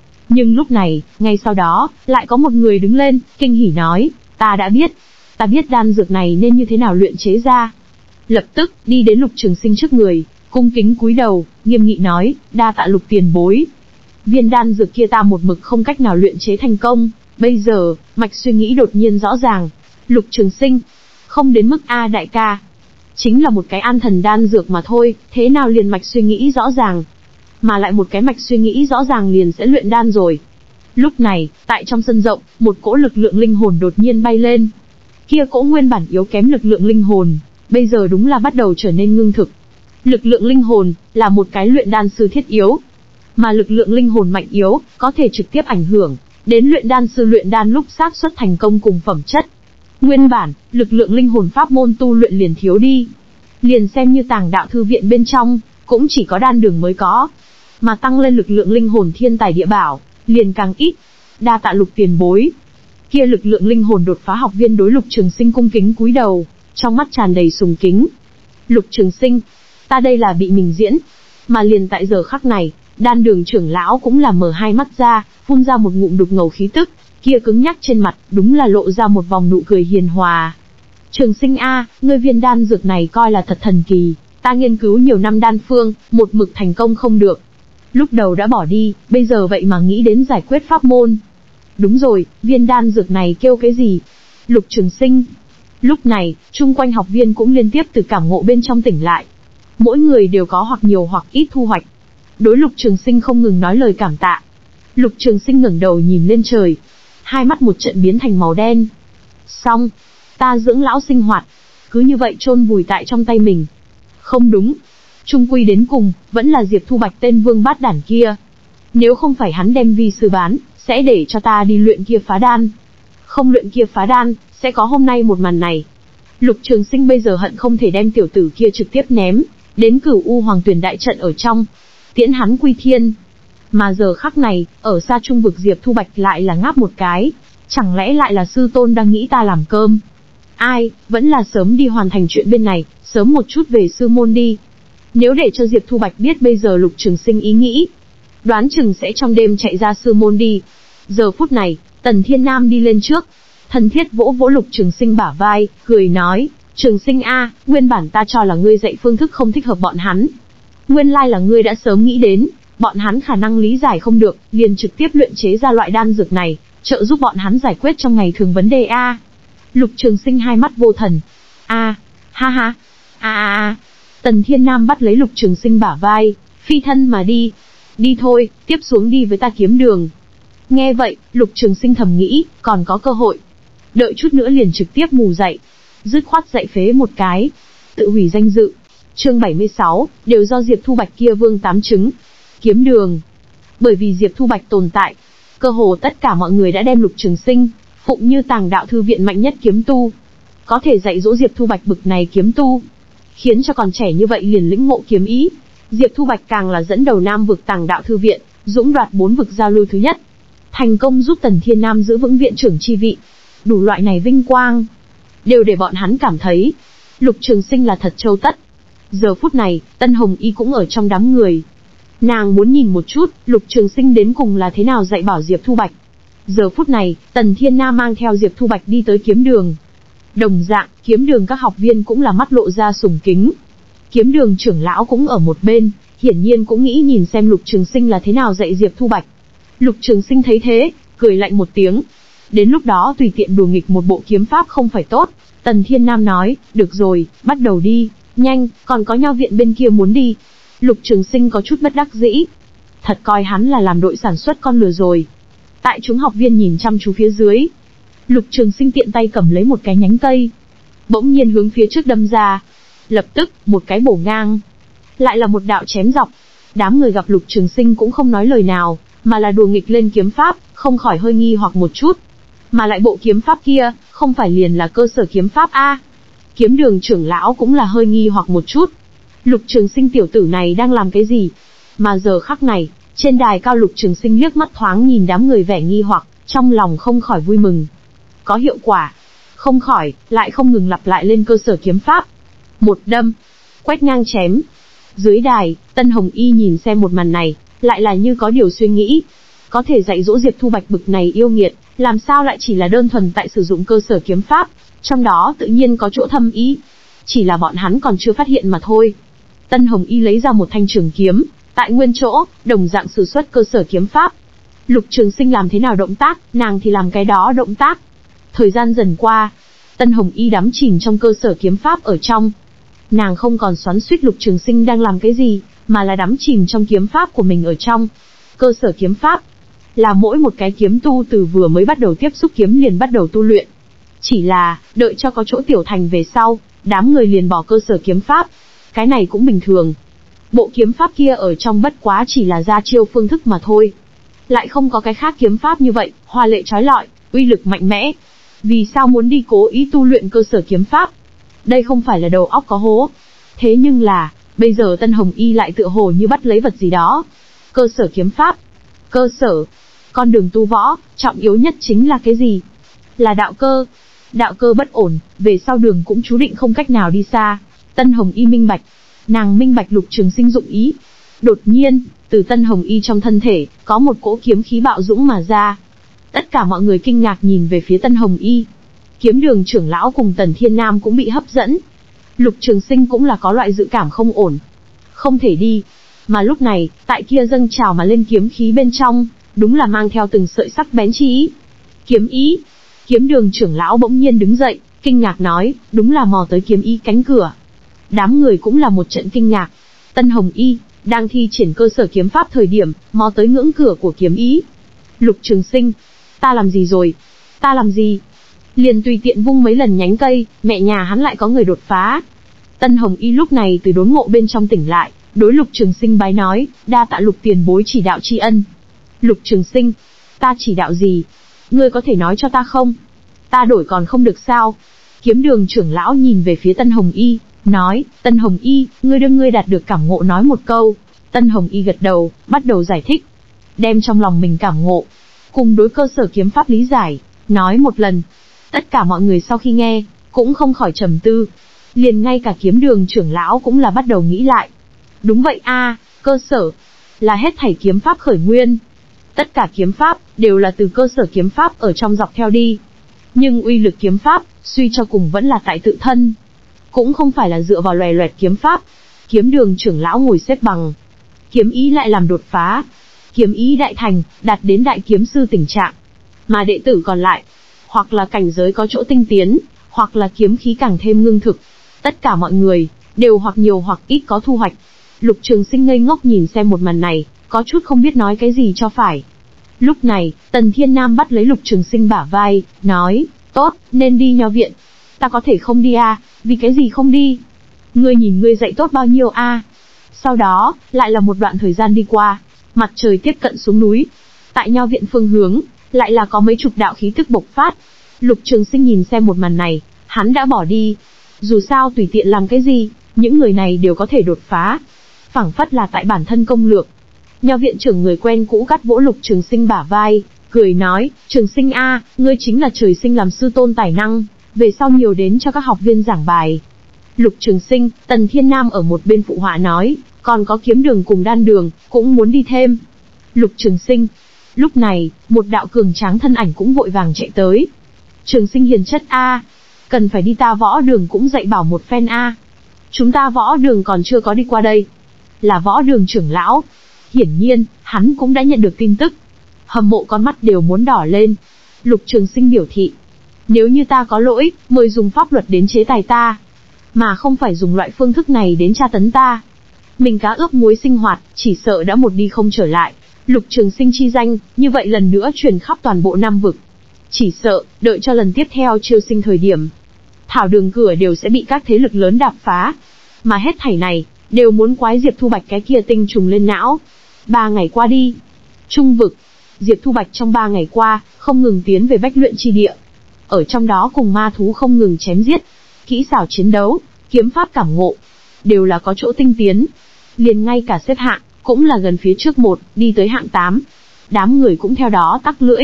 này, ngay sau đó, lại có một người đứng lên, kinh hỉ nói, ta biết đan dược này nên như thế nào luyện chế ra. Lập tức, đi đến Lục Trường Sinh trước người, cung kính cúi đầu, nghiêm nghị nói, đa tạ Lục tiền bối. Viên đan dược kia ta một mực không cách nào luyện chế thành công, bây giờ, mạch suy nghĩ đột nhiên rõ ràng. Lục Trường Sinh, không đến mức a đại ca, chính là một cái an thần đan dược mà thôi, thế nào liền mạch suy nghĩ rõ ràng, mà lại một cái mạch suy nghĩ rõ ràng liền sẽ luyện đan rồi. Lúc này, tại trong sân rộng, một cỗ lực lượng linh hồn đột nhiên bay lên. Kia cỗ nguyên bản yếu kém lực lượng linh hồn, bây giờ đúng là bắt đầu trở nên ngưng thực. Lực lượng linh hồn là một cái luyện đan sư thiết yếu, mà lực lượng linh hồn mạnh yếu có thể trực tiếp ảnh hưởng đến luyện đan sư luyện đan lúc xác suất thành công cùng phẩm chất. Nguyên bản, lực lượng linh hồn pháp môn tu luyện liền thiếu đi. Liền xem như Tàng Đạo thư viện bên trong, cũng chỉ có đan đường mới có. Mà tăng lên lực lượng linh hồn thiên tài địa bảo, liền càng ít. Đa tạ Lục tiền bối. Kia lực lượng linh hồn đột phá học viên đối Lục Trường Sinh cung kính cúi đầu, trong mắt tràn đầy sùng kính. Lục Trường Sinh, ta đây là bị mình diễn. Mà liền tại giờ khắc này, đan đường trưởng lão cũng là mở hai mắt ra, phun ra một ngụm đục ngầu khí tức, kia cứng nhắc trên mặt, đúng là lộ ra một vòng nụ cười hiền hòa. Trường Sinh a, ngươi viên đan dược này coi là thật thần kỳ, ta nghiên cứu nhiều năm đan phương, một mực thành công không được. Lúc đầu đã bỏ đi, bây giờ vậy mà nghĩ đến giải quyết pháp môn. Đúng rồi, viên đan dược này kêu cái gì? Lục Trường Sinh. Lúc này, chung quanh học viên cũng liên tiếp từ cảm ngộ bên trong tỉnh lại. Mỗi người đều có hoặc nhiều hoặc ít thu hoạch. Đối Lục Trường Sinh không ngừng nói lời cảm tạ. Lục Trường Sinh ngẩng đầu nhìn lên trời, hai mắt một trận biến thành màu đen. Xong, ta dưỡng lão sinh hoạt, cứ như vậy chôn vùi tại trong tay mình. Không đúng, chung quy đến cùng, vẫn là Diệp Thu Bạch tên vương bát đản kia. Nếu không phải hắn đem vi sư bán, sẽ để cho ta đi luyện kia phá đan. Không luyện kia phá đan, sẽ có hôm nay một màn này. Lục Trường Sinh bây giờ hận không thể đem tiểu tử kia trực tiếp ném đến Cửu U Hoàng Tuyển đại trận ở trong, tiễn hắn quy thiên. Mà giờ khắc này, ở xa trung vực Diệp Thu Bạch lại là ngáp một cái, chẳng lẽ lại là sư tôn đang nghĩ ta làm cơm? Ai, vẫn là sớm đi hoàn thành chuyện bên này, sớm một chút về sư môn đi. Nếu để cho Diệp Thu Bạch biết bây giờ Lục Trường Sinh ý nghĩ, đoán chừng sẽ trong đêm chạy ra sư môn đi. Giờ phút này, Tần Thiên Nam đi lên trước, thân thiết vỗ vỗ Lục Trường Sinh bả vai, cười nói, Trường Sinh a, nguyên bản ta cho là ngươi dạy phương thức không thích hợp bọn hắn. Nguyên lai là ngươi đã sớm nghĩ đến, bọn hắn khả năng lý giải không được, liền trực tiếp luyện chế ra loại đan dược này, trợ giúp bọn hắn giải quyết trong ngày thường vấn đề a. Lục Trường Sinh hai mắt vô thần. Ha ha. Tần Thiên Nam bắt lấy Lục Trường Sinh bả vai, phi thân mà đi. Đi thôi, tiếp xuống đi với ta kiếm đường. Nghe vậy, Lục Trường Sinh thầm nghĩ, còn có cơ hội. Đợi chút nữa liền trực tiếp mù dậy. Dứt khoát dậy phế một cái. Tự hủy danh dự. Chương 76, đều do Diệp Thu Bạch kia vương tám trứng. Kiếm đường. Bởi vì Diệp Thu Bạch tồn tại, cơ hồ tất cả mọi người đã đem Lục Trường Sinh phụng như Tàng Đạo thư viện mạnh nhất kiếm tu. Có thể dạy dỗ Diệp Thu Bạch bực này kiếm tu, khiến cho còn trẻ như vậy liền lĩnh ngộ kiếm ý. Diệp Thu Bạch càng là dẫn đầu Nam vực Tàng Đạo thư viện, dũng đoạt 4 vực giao lưu thứ nhất. Thành công giúp Tần Thiên Nam giữ vững viện trưởng chi vị. Đủ loại này vinh quang, đều để bọn hắn cảm thấy, Lục Trường Sinh là thật châu tất. Giờ phút này, Tân Hồng Y cũng ở trong đám người. Nàng muốn nhìn một chút, Lục Trường Sinh đến cùng là thế nào dạy bảo Diệp Thu Bạch. Giờ phút này, Tần Thiên Nam mang theo Diệp Thu Bạch đi tới kiếm đường. Đồng dạng, kiếm đường các học viên cũng là mắt lộ ra sùng kính. Kiếm đường trưởng lão cũng ở một bên, hiển nhiên cũng nghĩ nhìn xem Lục Trường Sinh là thế nào dạy Diệp Thu Bạch. Lục Trường Sinh thấy thế, cười lạnh một tiếng. Đến lúc đó tùy tiện đùa nghịch một bộ kiếm pháp không phải tốt. Tần Thiên Nam nói, được rồi, bắt đầu đi, nhanh, còn có nho viện bên kia muốn đi. Lục Trường Sinh có chút bất đắc dĩ. Thật coi hắn là làm đội sản xuất con lừa rồi. Tại chúng học viên nhìn chăm chú phía dưới, Lục Trường Sinh tiện tay cầm lấy một cái nhánh cây, bỗng nhiên hướng phía trước đâm ra. Lập tức, một cái bổ ngang, lại là một đạo chém dọc. Đám người gặp Lục Trường Sinh cũng không nói lời nào, mà là đùa nghịch lên kiếm pháp, không khỏi hơi nghi hoặc một chút. Mà lại bộ kiếm pháp kia, không phải liền là cơ sở kiếm pháp a? Kiếm đường trưởng lão cũng là hơi nghi hoặc một chút. Lục Trường Sinh tiểu tử này đang làm cái gì? Mà giờ khắc này, trên đài cao Lục Trường Sinh liếc mắt thoáng nhìn đám người vẻ nghi hoặc, trong lòng không khỏi vui mừng. Có hiệu quả. Không khỏi, lại không ngừng lặp lại lên cơ sở kiếm pháp. Một đâm, quét ngang chém. Dưới đài, Tân Hồng Y nhìn xem một màn này, lại là như có điều suy nghĩ. Có thể dạy dỗ Diệp Thu Bạch bực này yêu nghiệt, làm sao lại chỉ là đơn thuần tại sử dụng cơ sở kiếm pháp, trong đó tự nhiên có chỗ thâm ý. Chỉ là bọn hắn còn chưa phát hiện mà thôi. Tân Hồng Y lấy ra một thanh trường kiếm, tại nguyên chỗ, đồng dạng sử xuất cơ sở kiếm pháp. Lục Trường Sinh làm thế nào động tác, nàng thì làm cái đó động tác. Thời gian dần qua, Tân Hồng Y đắm chìm trong cơ sở kiếm pháp ở trong. Nàng không còn xoắn xuýt Lục Trường Sinh đang làm cái gì, mà là đắm chìm trong kiếm pháp của mình ở trong. Cơ sở kiếm pháp là mỗi một cái kiếm tu từ vừa mới bắt đầu tiếp xúc kiếm liền bắt đầu tu luyện. Chỉ là, đợi cho có chỗ tiểu thành về sau, đám người liền bỏ cơ sở kiếm pháp. Cái này cũng bình thường. Bộ kiếm pháp kia ở trong bất quá chỉ là ra chiêu phương thức mà thôi. Lại không có cái khác kiếm pháp như vậy, hoa lệ chói lọi, uy lực mạnh mẽ. Vì sao muốn đi cố ý tu luyện cơ sở kiếm pháp? Đây không phải là đầu óc có hố. Thế nhưng là, bây giờ Tân Hồng Y lại tựa hồ như bắt lấy vật gì đó. Cơ sở kiếm pháp. Cơ sở. Con đường tu võ, trọng yếu nhất chính là cái gì? Là đạo cơ. Đạo cơ bất ổn, về sau đường cũng chú định không cách nào đi xa. Tân Hồng Y minh bạch. Nàng minh bạch Lục Trường Sinh dụng ý. Đột nhiên, từ Tân Hồng Y trong thân thể, có một cỗ kiếm khí bạo dũng mà ra. Tất cả mọi người kinh ngạc nhìn về phía Tân Hồng Y. Kiếm đường trưởng lão cùng Tần Thiên Nam cũng bị hấp dẫn. Lục Trường Sinh cũng là có loại dự cảm không ổn. Không thể đi. Mà lúc này, tại kia dâng trào mà lên kiếm khí bên trong, đúng là mang theo từng sợi sắc bén chi ý. Kiếm ý. Kiếm đường trưởng lão bỗng nhiên đứng dậy, kinh ngạc nói, đúng là mò tới kiếm ý cánh cửa. Đám người cũng là một trận kinh ngạc. Tân Hồng Y đang thi triển cơ sở kiếm pháp thời điểm, mò tới ngưỡng cửa của kiếm ý. Lục Trường Sinh, ta làm gì rồi? Ta làm gì? Liền tùy tiện vung mấy lần nhánh cây, mẹ nhà hắn lại có người đột phá. Tân Hồng Y lúc này từ đốn ngộ bên trong tỉnh lại, đối Lục Trường Sinh bái nói, đa tạ Lục tiền bối chỉ đạo tri ân. Lục Trường Sinh, ta chỉ đạo gì? Ngươi có thể nói cho ta không? Ta đổi còn không được sao? Kiếm đường trưởng lão nhìn về phía Tân Hồng Y, nói, Tân Hồng Y, ngươi đương ngươi đạt được cảm ngộ nói một câu. Tân Hồng Y gật đầu, bắt đầu giải thích. Đem trong lòng mình cảm ngộ, cùng đối cơ sở kiếm pháp lý giải, nói một lần. Tất cả mọi người sau khi nghe, cũng không khỏi trầm tư. Liền ngay cả kiếm đường trưởng lão cũng là bắt đầu nghĩ lại. Đúng vậy a, cơ sở, là hết thảy kiếm pháp khởi nguyên. Tất cả kiếm pháp, đều là từ cơ sở kiếm pháp ở trong dọc theo đi. Nhưng uy lực kiếm pháp, suy cho cùng vẫn là tại tự thân. Cũng không phải là dựa vào loè loẹt kiếm pháp. Kiếm đường trưởng lão ngồi xếp bằng. Kiếm ý lại làm đột phá. Kiếm ý đại thành, đạt đến đại kiếm sư tình trạng. Mà đệ tử còn lại, hoặc là cảnh giới có chỗ tinh tiến, hoặc là kiếm khí càng thêm ngưng thực. Tất cả mọi người, đều hoặc nhiều hoặc ít có thu hoạch. Lục Trường Sinh ngây ngốc nhìn xem một màn này, có chút không biết nói cái gì cho phải. Lúc này, Tần Thiên Nam bắt lấy Lục Trường Sinh bả vai, nói, tốt, nên đi nho viện. Ta có thể không đi à, vì cái gì không đi? Ngươi nhìn ngươi dạy tốt bao nhiêu à? Sau đó, lại là một đoạn thời gian đi qua, mặt trời tiếp cận xuống núi. Tại nho viện phương hướng, lại là có mấy chục đạo khí tức bộc phát. Lục Trường Sinh nhìn xem một màn này, hắn đã bỏ đi. Dù sao tùy tiện làm cái gì, những người này đều có thể đột phá. Phảng phất là tại bản thân công lược. Nho viện trưởng người quen cũ gắt vỗ Lục Trường Sinh bả vai, cười nói, Trường Sinh a, ngươi chính là trời sinh làm sư tôn tài năng, về sau nhiều đến cho các học viên giảng bài. Lục Trường Sinh, Tần Thiên Nam ở một bên phụ họa nói, còn có kiếm đường cùng đan đường, cũng muốn đi thêm. Lục Trường Sinh. Lúc này, một đạo cường tráng thân ảnh cũng vội vàng chạy tới. Trường Sinh hiền chất a, cần phải đi ta võ đường cũng dạy bảo một phen a. Chúng ta võ đường còn chưa có đi qua đây. Là võ đường trưởng lão. Hiển nhiên, hắn cũng đã nhận được tin tức. Hâm mộ con mắt đều muốn đỏ lên. Lục Trường Sinh biểu thị, nếu như ta có lỗi, mời dùng pháp luật đến chế tài ta, mà không phải dùng loại phương thức này đến tra tấn ta. Mình cá ướp muối sinh hoạt, chỉ sợ đã một đi không trở lại. Lục Trường Sinh chi danh, như vậy lần nữa truyền khắp toàn bộ Nam vực. Chỉ sợ, đợi cho lần tiếp theo chiêu sinh thời điểm, thảo đường cửa đều sẽ bị các thế lực lớn đạp phá. Mà hết thảy này, đều muốn quái Diệp Thu Bạch cái kia tinh trùng lên não. 3 ngày qua đi. Trung vực, Diệp Thu Bạch trong 3 ngày qua, không ngừng tiến về bách luyện chi địa. Ở trong đó cùng ma thú không ngừng chém giết. Kỹ xảo chiến đấu, kiếm pháp cảm ngộ, đều là có chỗ tinh tiến. Liền ngay cả xếp hạng, cũng là gần phía trước một, đi tới hạng 8. Đám người cũng theo đó tắc lưỡi.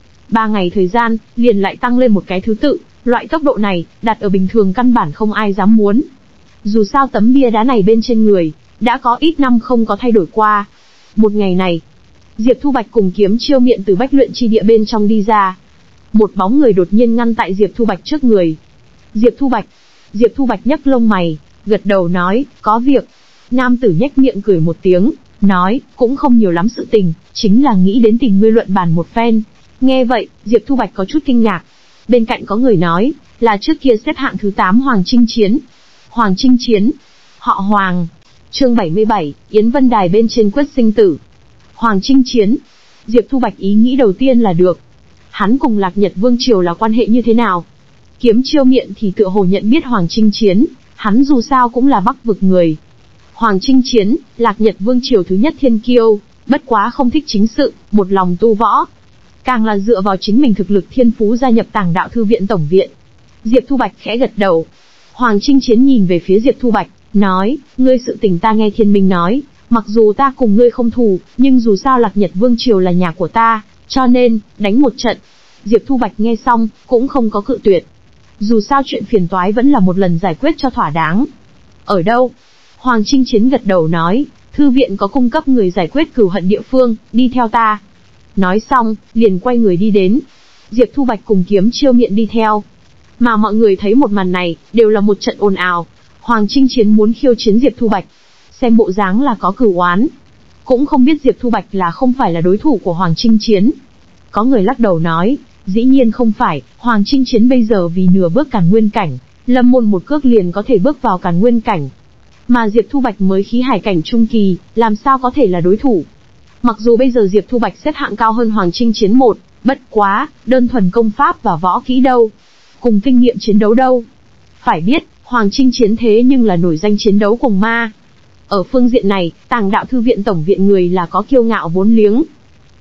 3 ngày thời gian, liền lại tăng lên một cái thứ tự, loại tốc độ này, đặt ở bình thường căn bản không ai dám muốn. Dù sao tấm bia đá này bên trên người, đã có ít năm không có thay đổi qua. Một ngày này, Diệp Thu Bạch cùng Kiếm Chiêu Miện từ bách luyện chi địa bên trong đi ra. Một bóng người đột nhiên ngăn tại Diệp Thu Bạch trước người. Diệp Thu Bạch. Diệp Thu Bạch nhấc lông mày, gật đầu nói, có việc. Nam tử nhếch miệng cười một tiếng, nói, cũng không nhiều lắm sự tình, chính là nghĩ đến tìm ngươi luận bàn một phen. Nghe vậy, Diệp Thu Bạch có chút kinh ngạc. Bên cạnh có người nói, là trước kia xếp hạng thứ 8 Hoàng Trinh Chiến. Hoàng Trinh Chiến. Họ Hoàng. Chương 77, Yến Vân Đài bên trên quyết sinh tử. Hoàng Trinh Chiến. Diệp Thu Bạch ý nghĩ đầu tiên là được. Hắn cùng Lạc Nhật Vương Triều là quan hệ như thế nào? Kiếm Chiêu Miện thì tựa hồ nhận biết Hoàng Trinh Chiến, hắn dù sao cũng là Bắc vực người. Hoàng Trinh Chiến, Lạc Nhật Vương Triều thứ nhất thiên kiêu, bất quá không thích chính sự, một lòng tu võ. Càng là dựa vào chính mình thực lực thiên phú gia nhập Tàng Đạo Thư viện tổng viện. Diệp Thu Bạch khẽ gật đầu. Hoàng Trinh Chiến nhìn về phía Diệp Thu Bạch, nói, ngươi sự tình ta nghe Thiên Minh nói, mặc dù ta cùng ngươi không thù, nhưng dù sao Lạc Nhật Vương Triều là nhà của ta, cho nên, đánh một trận. Diệp Thu Bạch nghe xong, cũng không có cự tuyệt. Dù sao chuyện phiền toái vẫn là một lần giải quyết cho thỏa đáng. Ở đâu? Hoàng Trinh Chiến gật đầu nói, thư viện có cung cấp người giải quyết cửu hận địa phương, đi theo ta. Nói xong, liền quay người đi đến. Diệp Thu Bạch cùng Kiếm Chiêu Miện đi theo. Mà mọi người thấy một màn này, đều là một trận ồn ào. Hoàng Trinh Chiến muốn khiêu chiến Diệp Thu Bạch. Xem bộ dáng là có cửu oán. Cũng không biết Diệp Thu Bạch là không phải là đối thủ của Hoàng Trinh Chiến. Có người lắc đầu nói, dĩ nhiên không phải, Hoàng Trinh Chiến bây giờ vì nửa bước Càn Nguyên cảnh, Lâm Môn một cước liền có thể bước vào Càn Nguyên cảnh. Mà Diệp Thu Bạch mới khí hải cảnh trung kỳ, làm sao có thể là đối thủ. Mặc dù bây giờ Diệp Thu Bạch xếp hạng cao hơn Hoàng Trinh Chiến một, bất quá, đơn thuần công pháp và võ kỹ đâu. Cùng kinh nghiệm chiến đấu đâu. Phải biết, Hoàng Trinh Chiến thế nhưng là nổi danh chiến đấu cùng ma. Ở phương diện này, Tàng Đạo Thư viện tổng viện người là có kiêu ngạo vốn liếng.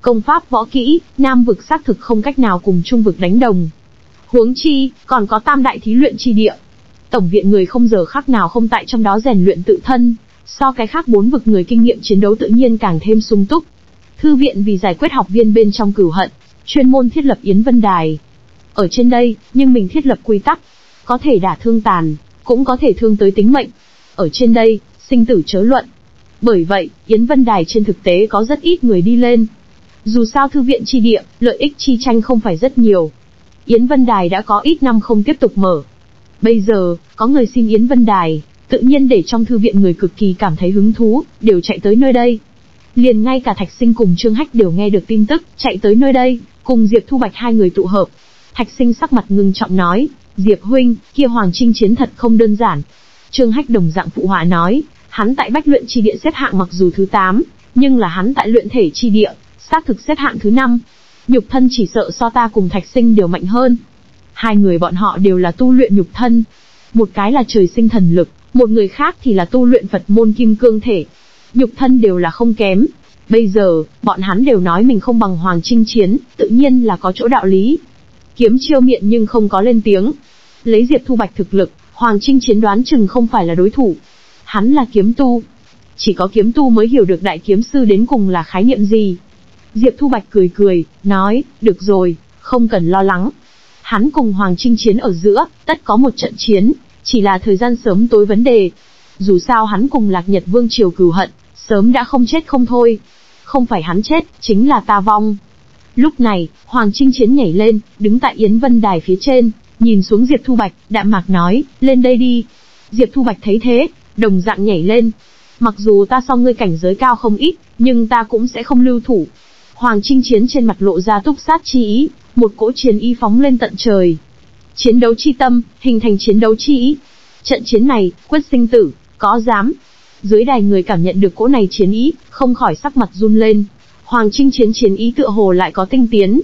Công pháp võ kỹ, Nam vực xác thực không cách nào cùng Trung vực đánh đồng. Huống chi, còn có tam đại thí luyện chi địa. Tổng viện người không giờ khác nào không tại trong đó rèn luyện tự thân, so cái khác 4 vực người kinh nghiệm chiến đấu tự nhiên càng thêm sung túc. Thư viện vì giải quyết học viên bên trong cửu hận, chuyên môn thiết lập Yến Vân Đài. Ở trên đây, nhưng mình thiết lập quy tắc, có thể đả thương tàn, cũng có thể thương tới tính mệnh. Ở trên đây, sinh tử chớ luận. Bởi vậy, Yến Vân Đài trên thực tế có rất ít người đi lên. Dù sao thư viện chi địa, lợi ích chi tranh không phải rất nhiều. Yến Vân Đài đã có ít năm không tiếp tục mở. Bây giờ, có người xin Yến Vân Đài, tự nhiên để trong thư viện người cực kỳ cảm thấy hứng thú, đều chạy tới nơi đây. Liền ngay cả Thạch Sinh cùng Trương Hách đều nghe được tin tức, chạy tới nơi đây, cùng Diệp Thu Bạch hai người tụ hợp. Thạch Sinh sắc mặt ngưng trọng nói, Diệp huynh, kia Hoàng Chinh Chiến thật không đơn giản. Trương Hách đồng dạng phụ họa nói, hắn tại Bách Luyện chi địa xếp hạng mặc dù thứ 8, nhưng là hắn tại Luyện thể chi địa, xác thực xếp hạng thứ 5. Nhục thân chỉ sợ so ta cùng Thạch Sinh đều mạnh hơn. Hai người bọn họ đều là tu luyện nhục thân. Một cái là trời sinh thần lực, một người khác thì là tu luyện Phật môn kim cương thể. Nhục thân đều là không kém. Bây giờ, bọn hắn đều nói mình không bằng Hoàng Chinh Chiến, tự nhiên là có chỗ đạo lý. Kiếm Chiêu miệng nhưng không có lên tiếng. Lấy Diệp Thu Bạch thực lực, Hoàng Chinh Chiến đoán chừng không phải là đối thủ. Hắn là kiếm tu. Chỉ có kiếm tu mới hiểu được đại kiếm sư đến cùng là khái niệm gì. Diệp Thu Bạch cười cười, nói, được rồi, không cần lo lắng. Hắn cùng Hoàng Chinh Chiến ở giữa, tất có một trận chiến, chỉ là thời gian sớm tối vấn đề. Dù sao hắn cùng Lạc Nhật Vương triều cừu hận, sớm đã không chết không thôi. Không phải hắn chết, chính là ta vong. Lúc này, Hoàng Chinh Chiến nhảy lên, đứng tại Yến Vân Đài phía trên, nhìn xuống Diệp Thu Bạch, đạm mạc nói, lên đây đi. Diệp Thu Bạch thấy thế, đồng dạng nhảy lên. Mặc dù ta so ngươi cảnh giới cao không ít, nhưng ta cũng sẽ không lưu thủ. Hoàng Chinh Chiến trên mặt lộ ra túc sát chi ý, một cỗ chiến ý phóng lên tận trời. Chiến đấu chi tâm, hình thành chiến đấu chi ý. Trận chiến này, quyết sinh tử, có dám. Dưới đài người cảm nhận được cỗ này chiến ý, không khỏi sắc mặt run lên. Hoàng Chinh Chiến chiến ý tựa hồ lại có tinh tiến.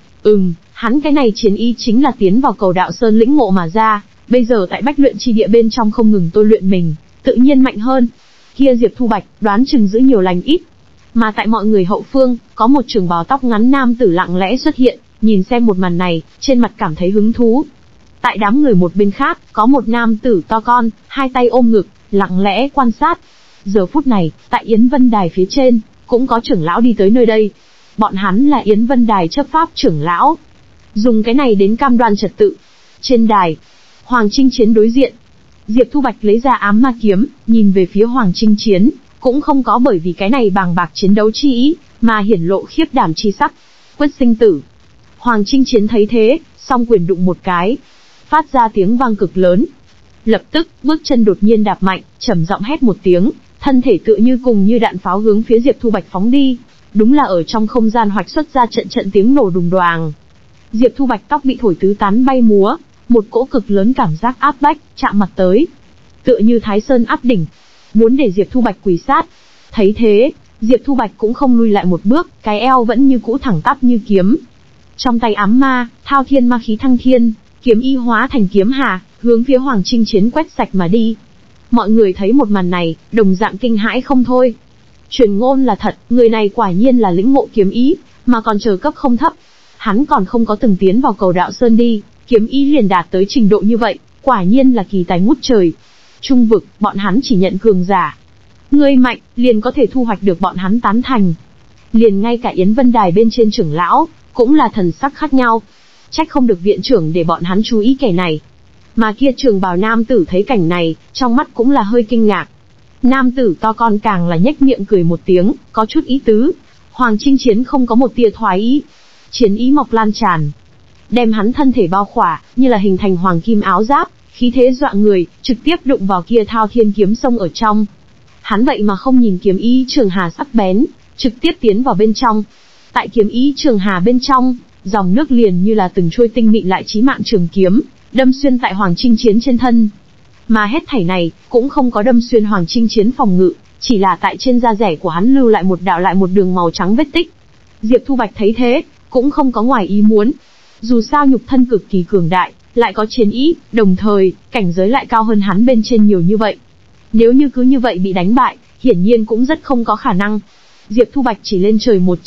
Hắn cái này chiến ý chính là tiến vào Cầu Đạo Sơn lĩnh ngộ mà ra, bây giờ tại Bách Luyện chi địa bên trong không ngừng tôi luyện mình, tự nhiên mạnh hơn. Kia Diệp Thu Bạch, đoán chừng giữ nhiều lành ít. Mà tại mọi người hậu phương, có một trường bào tóc ngắn nam tử lặng lẽ xuất hiện, nhìn xem một màn này, trên mặt cảm thấy hứng thú. Tại đám người một bên khác, có một nam tử to con, hai tay ôm ngực, lặng lẽ quan sát. Giờ phút này, tại Yến Vân Đài phía trên, cũng có trưởng lão đi tới nơi đây. Bọn hắn là Yến Vân Đài chấp pháp trưởng lão. Dùng cái này đến cam đoan trật tự. Trên đài, Hoàng Chinh Chiến đối diện. Diệp Thu Bạch lấy ra ám ma kiếm, nhìn về phía Hoàng Chinh Chiến, cũng không có bởi vì cái này bàng bạc chiến đấu chi ý, mà hiển lộ khiếp đảm chi sắc. Quyết sinh tử. Hoàng Chinh Chiến thấy thế, song quyền đụng một cái, phát ra tiếng vang cực lớn. Lập tức, bước chân đột nhiên đạp mạnh, trầm giọng hét một tiếng, thân thể tựa như cùng như đạn pháo hướng phía Diệp Thu Bạch phóng đi. Đúng là ở trong không gian hoạch xuất ra trận trận tiếng nổ đùng đoàng. Diệp Thu Bạch tóc bị thổi tứ tán bay múa, một cỗ cực lớn cảm giác áp bách, chạm mặt tới. Tựa như Thái Sơn áp đỉnh, muốn để Diệp Thu Bạch quỳ sát. Thấy thế, Diệp Thu Bạch cũng không lui lại một bước, cái eo vẫn như cũ thẳng tắp như kiếm. Trong tay ám ma, thao thiên ma khí thăng thiên, kiếm y hóa thành kiếm hà, hướng phía Hoàng Chinh Chiến quét sạch mà đi. Mọi người thấy một màn này, đồng dạng kinh hãi không thôi. Truyền ngôn là thật, người này quả nhiên là lĩnh ngộ kiếm ý, mà còn chờ cấp không thấp. Hắn còn không có từng tiến vào Cầu Đạo Sơn đi, kiếm ý liền đạt tới trình độ như vậy, quả nhiên là kỳ tài ngút trời. Trung vực, bọn hắn chỉ nhận cường giả. Ngươi mạnh, liền có thể thu hoạch được bọn hắn tán thành. Liền ngay cả Yến Vân Đài bên trên trưởng lão, cũng là thần sắc khác nhau. Trách không được viện trưởng để bọn hắn chú ý kẻ này. Mà kia trường bào nam tử thấy cảnh này, trong mắt cũng là hơi kinh ngạc. Nam tử to con càng là nhếch miệng cười một tiếng, có chút ý tứ. Hoàng Chinh Chiến không có một tia thoái ý. Chiến ý mọc lan tràn, đem hắn thân thể bao khỏa, như là hình thành hoàng kim áo giáp, khí thế dọa người, trực tiếp đụng vào kia thao thiên kiếm sông ở trong. Hắn vậy mà không nhìn kiếm ý trường hà sắc bén, trực tiếp tiến vào bên trong. Tại kiếm ý trường hà bên trong, dòng nước liền như là từng trôi tinh mịn lại chí mạng trường kiếm, đâm xuyên tại Hoàng Chinh Chiến trên thân. Mà hết thảy này, cũng không có đâm xuyên Hoàng Chinh Chiến phòng ngự, chỉ là tại trên da rẻ của hắn lưu lại một đạo lại một đường màu trắng vết tích. Diệp Thu Bạch thấy thế, cũng không có ngoài ý muốn. Dù sao nhục thân cực kỳ cường đại, lại có chiến ý, đồng thời, cảnh giới lại cao hơn hắn bên trên nhiều như vậy. Nếu như cứ như vậy bị đánh bại, hiển nhiên cũng rất không có khả năng. Diệp Thu Bạch chỉ lên trời một chỉ,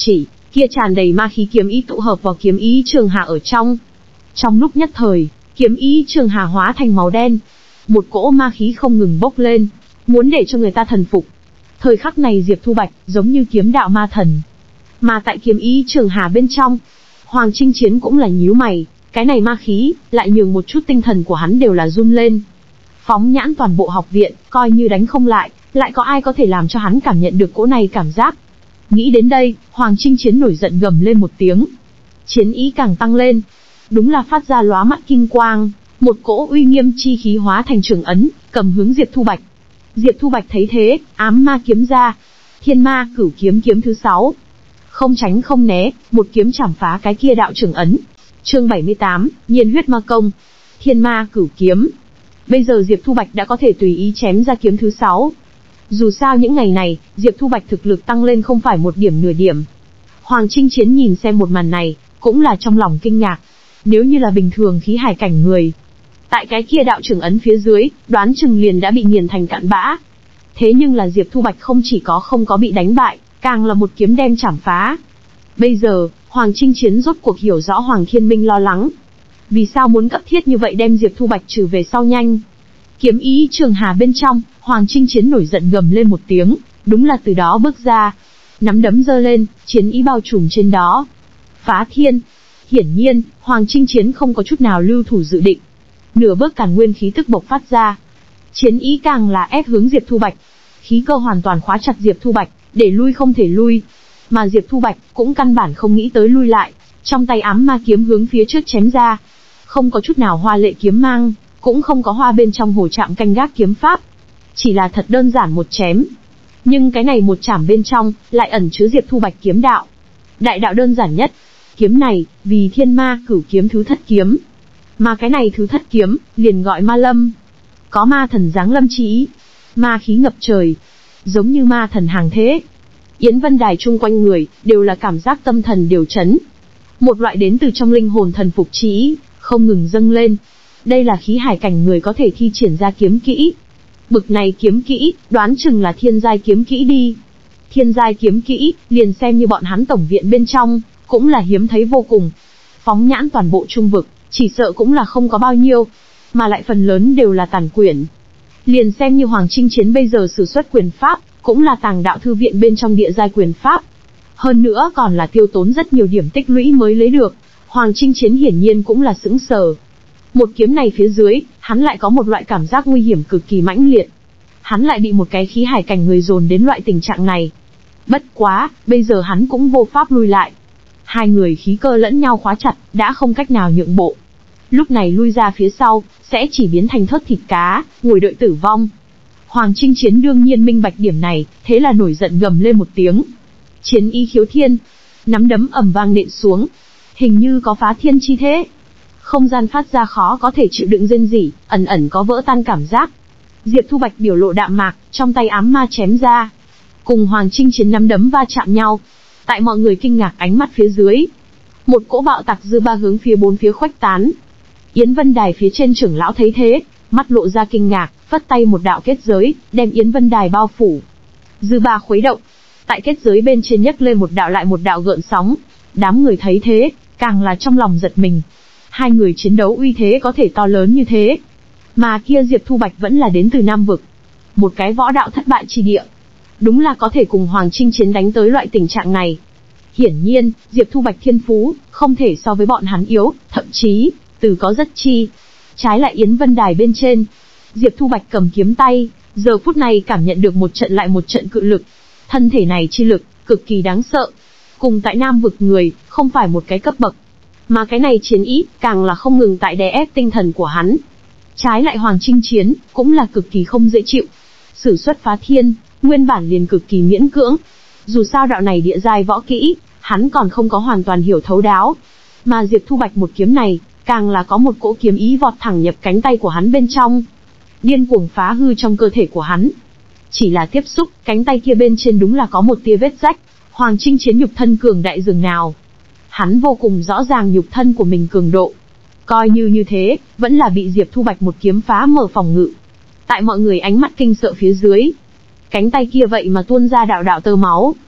kia tràn đầy ma khí kiếm ý tụ hợp vào kiếm ý Trường Hà ở trong. Trong lúc nhất thời, kiếm ý Trường Hà hóa thành màu đen. Một cỗ ma khí không ngừng bốc lên, muốn để cho người ta thần phục. Thời khắc này Diệp Thu Bạch giống như kiếm đạo ma thần. Mà tại kiếm ý Trường Hà bên trong, Hoàng Chinh Chiến cũng là nhíu mày, cái này ma khí, lại nhường một chút tinh thần của hắn đều là run lên. Phóng nhãn toàn bộ học viện, coi như đánh không lại có ai có thể làm cho hắn cảm nhận được cỗ này cảm giác. Nghĩ đến đây, Hoàng Chinh Chiến nổi giận gầm lên một tiếng. Chiến ý càng tăng lên. Đúng là phát ra lóa mắt kinh quang, một cỗ uy nghiêm chi khí hóa thành trường ấn, cầm hướng Diệp Thu Bạch. Diệp Thu Bạch thấy thế, ám ma kiếm ra. Thiên Ma Cửu Kiếm kiếm thứ 6. Không tránh không né, một kiếm chảm phá cái kia đạo trường ấn. Chương 78, Nhiên Huyết Ma Công. Thiên Ma Cửu Kiếm. Bây giờ Diệp Thu Bạch đã có thể tùy ý chém ra kiếm thứ 6. Dù sao những ngày này, Diệp Thu Bạch thực lực tăng lên không phải một điểm nửa điểm. Hoàng Chinh Chiến nhìn xem một màn này, cũng là trong lòng kinh ngạc. Nếu như là bình thường khí hải cảnh người, tại cái kia đạo trường ấn phía dưới, đoán chừng liền đã bị nghiền thành cạn bã. Thế nhưng là Diệp Thu Bạch không chỉ có không có bị đánh bại, càng là một kiếm đem chảm phá. Bây giờ, Hoàng Chinh Chiến rốt cuộc hiểu rõ Hoàng Thiên Minh lo lắng. Vì sao muốn cấp thiết như vậy đem Diệp Thu Bạch trừ về sau nhanh. Kiếm ý Trường Hà bên trong, Hoàng Chinh Chiến nổi giận gầm lên một tiếng, đúng là từ đó bước ra. Nắm đấm giơ lên, chiến ý bao trùm trên đó. Phá thiên. Hiển nhiên, Hoàng Chinh Chiến không có chút nào lưu thủ dự định. Nửa bước càn nguyên khí tức bộc phát ra. Chiến ý càng là ép hướng Diệp Thu Bạch. Khí cơ hoàn toàn khóa chặt Diệp Thu Bạch, để lui không thể lui. Mà Diệp Thu Bạch cũng căn bản không nghĩ tới lui lại, trong tay ám ma kiếm hướng phía trước chém ra. Không có chút nào hoa lệ kiếm mang, cũng không có hoa bên trong hồ trạm canh gác kiếm pháp. Chỉ là thật đơn giản một chém. Nhưng cái này một chảm bên trong, lại ẩn chứa Diệp Thu Bạch kiếm đạo. Đại đạo đơn giản nhất. Kiếm này, vì Thiên Ma Cửu Kiếm thứ thất kiếm. Mà cái này thứ thất kiếm, liền gọi ma lâm. Có ma thần giáng lâm chi ý. Ma khí ngập trời. Giống như ma thần hàng thế. Yến Vân Đài chung quanh người, đều là cảm giác tâm thần điều chấn. Một loại đến từ trong linh hồn thần phục chi ý, không ngừng dâng lên. Đây là khí hải cảnh người có thể thi triển ra kiếm kỹ. Bực này kiếm kỹ, đoán chừng là thiên giai kiếm kỹ đi. Thiên giai kiếm kỹ, liền xem như bọn hắn tổng viện bên trong, cũng là hiếm thấy vô cùng. Phóng nhãn toàn bộ trung vực, chỉ sợ cũng là không có bao nhiêu, mà lại phần lớn đều là tàn quyển. Liền xem như Hoàng Chinh Chiến bây giờ sử xuất quyền pháp, cũng là tàng đạo thư viện bên trong địa giai quyền pháp. Hơn nữa còn là tiêu tốn rất nhiều điểm tích lũy mới lấy được. Hoàng Chinh Chiến hiển nhiên cũng là sững sờ. Một kiếm này phía dưới, hắn lại có một loại cảm giác nguy hiểm cực kỳ mãnh liệt. Hắn lại bị một cái khí hải cảnh người dồn đến loại tình trạng này. Bất quá, bây giờ hắn cũng vô pháp lui lại. Hai người khí cơ lẫn nhau khóa chặt, đã không cách nào nhượng bộ. Lúc này lui ra phía sau, sẽ chỉ biến thành thớt thịt cá, ngồi đợi tử vong. Hoàng Chinh Chiến đương nhiên minh bạch điểm này, thế là nổi giận gầm lên một tiếng. Chiến ý khiếu thiên, nắm đấm ầm vang nện xuống. Hình như có phá thiên chi thế. Không gian phát ra khó có thể chịu đựng rên rỉ, ẩn ẩn có vỡ tan cảm giác. Diệp Thu Bạch biểu lộ đạm mạc, trong tay ám ma chém ra. Cùng Hoàng Chinh Chiến nắm đấm va chạm nhau. Tại mọi người kinh ngạc ánh mắt phía dưới, một cỗ bạo tạc dư ba hướng phía bốn phía khuếch tán. Yến Vân Đài phía trên trưởng lão thấy thế, mắt lộ ra kinh ngạc, vất tay một đạo kết giới, đem Yến Vân Đài bao phủ. Dư ba khuấy động, tại kết giới bên trên nhấc lên một đạo lại một đạo gợn sóng. Đám người thấy thế, càng là trong lòng giật mình. Hai người chiến đấu uy thế có thể to lớn như thế. Mà kia Diệp Thu Bạch vẫn là đến từ Nam Vực. Một cái võ đạo thất bại chi địa. Đúng là có thể cùng Hoàng Chinh Chiến đánh tới loại tình trạng này. Hiển nhiên, Diệp Thu Bạch thiên phú, không thể so với bọn hắn yếu, thậm chí, từ có rất chi. Trái lại Yến Vân Đài bên trên, Diệp Thu Bạch cầm kiếm tay, giờ phút này cảm nhận được một trận lại một trận cự lực. Thân thể này chi lực, cực kỳ đáng sợ. Cùng tại Nam Vực người, không phải một cái cấp bậc. Mà cái này chiến ý, càng là không ngừng tại đè ép tinh thần của hắn. Trái lại Hoàng Chinh Chiến, cũng là cực kỳ không dễ chịu. Sử xuất phá thiên, nguyên bản liền cực kỳ miễn cưỡng. Dù sao đạo này địa giai võ kỹ, hắn còn không có hoàn toàn hiểu thấu đáo. Mà Diệp Thu Bạch một kiếm này, càng là có một cỗ kiếm ý vọt thẳng nhập cánh tay của hắn bên trong. Điên cuồng phá hư trong cơ thể của hắn. Chỉ là tiếp xúc, cánh tay kia bên trên đúng là có một tia vết rách. Hoàng Chinh Chiến nhục thân cường đại dường nào. Hắn vô cùng rõ ràng nhục thân của mình cường độ. Coi như thế, vẫn là bị Diệp Thu Bạch một kiếm phá mở phòng ngự. Tại mọi người ánh mắt kinh sợ phía dưới, cánh tay kia vậy mà tuôn ra đạo đạo tơ máu.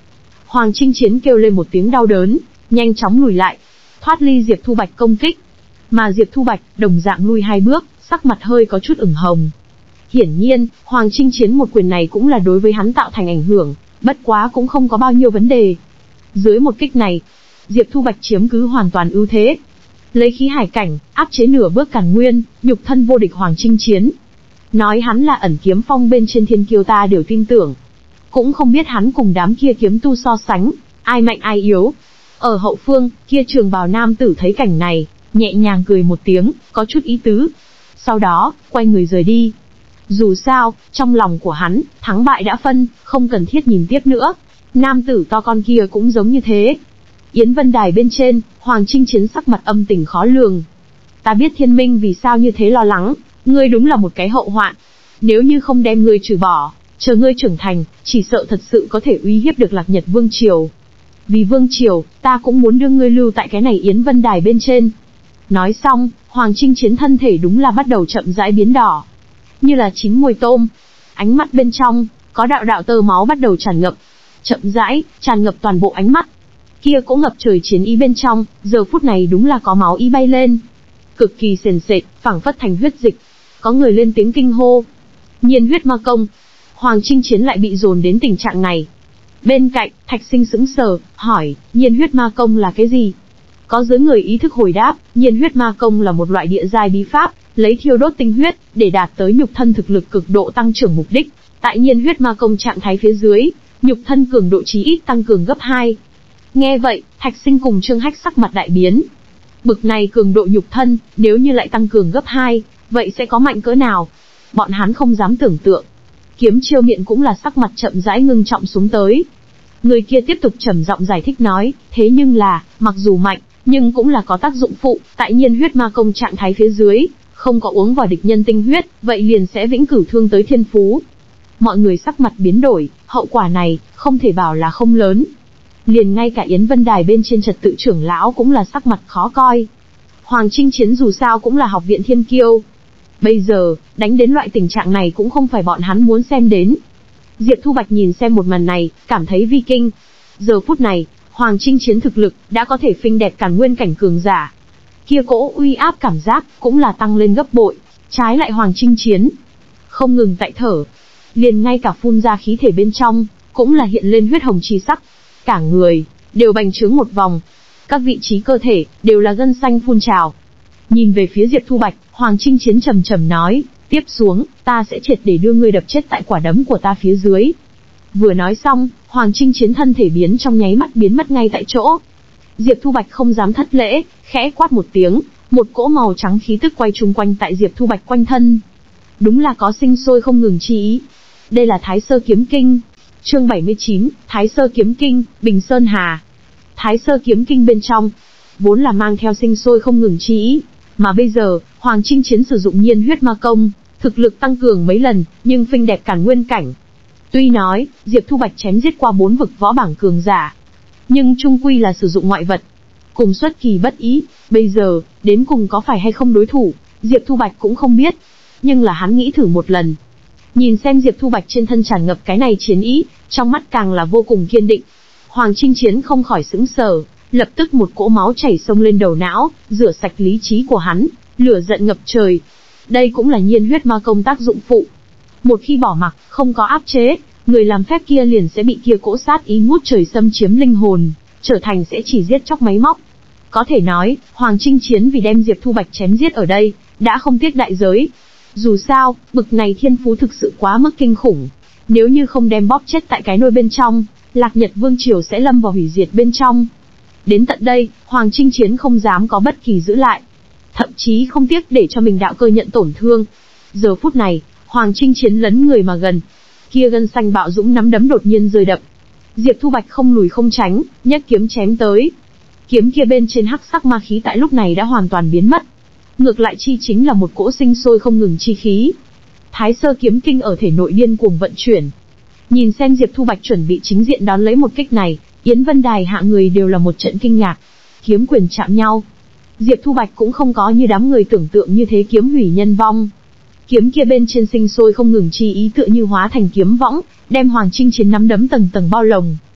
Hoàng Chinh Chiến kêu lên một tiếng đau đớn, nhanh chóng lùi lại, thoát ly Diệp Thu Bạch công kích. Mà Diệp Thu Bạch, đồng dạng lui 2 bước, sắc mặt hơi có chút ửng hồng. Hiển nhiên, Hoàng Chinh Chiến một quyền này cũng là đối với hắn tạo thành ảnh hưởng, bất quá cũng không có bao nhiêu vấn đề. Dưới một kích này, Diệp Thu Bạch chiếm cứ hoàn toàn ưu thế. Lấy khí hải cảnh, áp chế nửa bước càn nguyên, nhục thân vô địch Hoàng Chinh Chiến. Nói hắn là ẩn kiếm phong bên trên thiên kiêu ta đều tin tưởng. Cũng không biết hắn cùng đám kia kiếm tu so sánh, ai mạnh ai yếu. Ở hậu phương, kia trường bào nam tử thấy cảnh này, nhẹ nhàng cười một tiếng, có chút ý tứ. Sau đó, quay người rời đi. Dù sao, trong lòng của hắn, thắng bại đã phân, không cần thiết nhìn tiếp nữa. Nam tử to con kia cũng giống như thế. Yến Vân Đài bên trên, Hoàng Chinh Chiến sắc mặt âm tình khó lường. Ta biết Thiên Minh vì sao như thế lo lắng, ngươi đúng là một cái hậu hoạn. Nếu như không đem ngươi trừ bỏ, chờ ngươi trưởng thành, chỉ sợ thật sự có thể uy hiếp được Lạc Nhật Vương Triều. Vì Vương Triều, ta cũng muốn đưa ngươi lưu tại cái này Yến Vân Đài bên trên. Nói xong, Hoàng Chinh Chiến thân thể đúng là bắt đầu chậm rãi biến đỏ. Như là chín mùi tôm. Ánh mắt bên trong, có đạo đạo tơ máu bắt đầu tràn ngập. Chậm rãi, tràn ngập toàn bộ ánh mắt. Kia cũng ngập trời chiến ý bên trong, giờ phút này đúng là có máu ý bay lên. Cực kỳ sền sệt, phảng phất thành huyết dịch. Có người lên tiếng kinh hô. Nhiên huyết ma công. Hoàng Chinh Chiến lại bị dồn đến tình trạng này. Bên cạnh, Thạch Sinh sững sờ, hỏi, nhiên huyết ma công là cái gì? Có giới người ý thức hồi đáp, nhiên huyết ma công là một loại địa giai bí pháp, lấy thiêu đốt tinh huyết, để đạt tới nhục thân thực lực cực độ tăng trưởng mục đích. Tại nhiên huyết ma công trạng thái phía dưới, nhục thân cường độ chí ít tăng cường gấp 2. Nghe vậy, Thạch Sinh cùng Trương Hách sắc mặt đại biến. Bực này cường độ nhục thân, nếu như lại tăng cường gấp 2, vậy sẽ có mạnh cỡ nào? Bọn hắn không dám tưởng tượng. Kiếm Chiêu Miện cũng là sắc mặt chậm rãi ngưng trọng xuống tới. Người kia tiếp tục trầm giọng giải thích nói, thế nhưng là, mặc dù mạnh, nhưng cũng là có tác dụng phụ, tại nhiên huyết ma công trạng thái phía dưới, không có uống vào địch nhân tinh huyết, vậy liền sẽ vĩnh cửu thương tới thiên phú. Mọi người sắc mặt biến đổi, hậu quả này, không thể bảo là không lớn. Liền ngay cả Yến Vân Đài bên trên trật tự trưởng lão cũng là sắc mặt khó coi. Hoàng Chinh Chiến dù sao cũng là học viện thiên kiêu. Bây giờ, đánh đến loại tình trạng này cũng không phải bọn hắn muốn xem đến. Diệp Thu Bạch nhìn xem một màn này, cảm thấy vi kinh. Giờ phút này, Hoàng Chinh Chiến thực lực, đã có thể phinh đẹp càn nguyên cảnh cường giả. Kia cỗ uy áp cảm giác, cũng là tăng lên gấp bội. Trái lại Hoàng Chinh Chiến, không ngừng tại thở. Liền ngay cả phun ra khí thể bên trong, cũng là hiện lên huyết hồng chi sắc. Cả người, đều bành trướng một vòng. Các vị trí cơ thể, đều là gân xanh phun trào. Nhìn về phía Diệp Thu Bạch, Hoàng Chinh Chiến trầm trầm nói, tiếp xuống, ta sẽ triệt để đưa ngươi đập chết tại quả đấm của ta phía dưới. Vừa nói xong, Hoàng Chinh Chiến thân thể biến trong nháy mắt biến mất ngay tại chỗ. Diệp Thu Bạch không dám thất lễ, khẽ quát một tiếng, một cỗ màu trắng khí tức quay chung quanh tại Diệp Thu Bạch quanh thân. Đúng là có sinh sôi không ngừng chi ý. Đây là Thái Sơ Kiếm Kinh. Chương 79, Thái Sơ Kiếm Kinh, Bình Sơn Hà. Thái Sơ Kiếm Kinh bên trong, vốn là mang theo sinh sôi không ngừng chi ý, mà bây giờ, Hoàng Chinh Chiến sử dụng nhiên huyết ma công, thực lực tăng cường mấy lần, nhưng phinh đẹp càn nguyên cảnh. Tuy nói, Diệp Thu Bạch chém giết qua 4 vực võ bảng cường giả, nhưng chung quy là sử dụng ngoại vật. Cùng xuất kỳ bất ý, bây giờ, đến cùng có phải hay không đối thủ, Diệp Thu Bạch cũng không biết. Nhưng là hắn nghĩ thử một lần. Nhìn xem Diệp Thu Bạch trên thân tràn ngập cái này chiến ý, trong mắt càng là vô cùng kiên định. Hoàng Chinh Chiến không khỏi sững sờ, lập tức một cỗ máu chảy xông lên đầu não, rửa sạch lý trí của hắn, lửa giận ngập trời. Đây cũng là nhiên huyết ma công tác dụng phụ. Một khi bỏ mặc, không có áp chế, người làm phép kia liền sẽ bị kia cỗ sát ý ngút trời xâm chiếm linh hồn, trở thành sẽ chỉ giết chóc máy móc. Có thể nói, Hoàng Chinh Chiến vì đem Diệp Thu Bạch chém giết ở đây, đã không tiếc đại giới. Dù sao, bực này thiên phú thực sự quá mức kinh khủng. Nếu như không đem bóp chết tại cái nôi bên trong, Lạc Nhật Vương Triều sẽ lâm vào hủy diệt bên trong. Đến tận đây, Hoàng Chinh Chiến không dám có bất kỳ giữ lại. Thậm chí không tiếc để cho mình đạo cơ nhận tổn thương. Giờ phút này, Hoàng Chinh Chiến lấn người mà gần. Kia gân xanh bạo dũng nắm đấm đột nhiên rơi đập. Diệp Thu Bạch không lùi không tránh, nhấc kiếm chém tới. Kiếm kia bên trên hắc sắc ma khí tại lúc này đã hoàn toàn biến mất. Ngược lại chi chính là một cỗ sinh sôi không ngừng chi khí. Thái Sơ Kiếm Kinh ở thể nội điên cuồng vận chuyển. Nhìn xem Diệp Thu Bạch chuẩn bị chính diện đón lấy một kích này, Yến Vân Đài hạ người đều là một trận kinh ngạc. Kiếm quyền chạm nhau. Diệp Thu Bạch cũng không có như đám người tưởng tượng như thế kiếm hủy nhân vong. Kiếm kia bên trên sinh sôi không ngừng chi ý tựa như hóa thành kiếm võng, đem Hoàng Chinh Chiến nắm đấm tầng tầng bao lồng.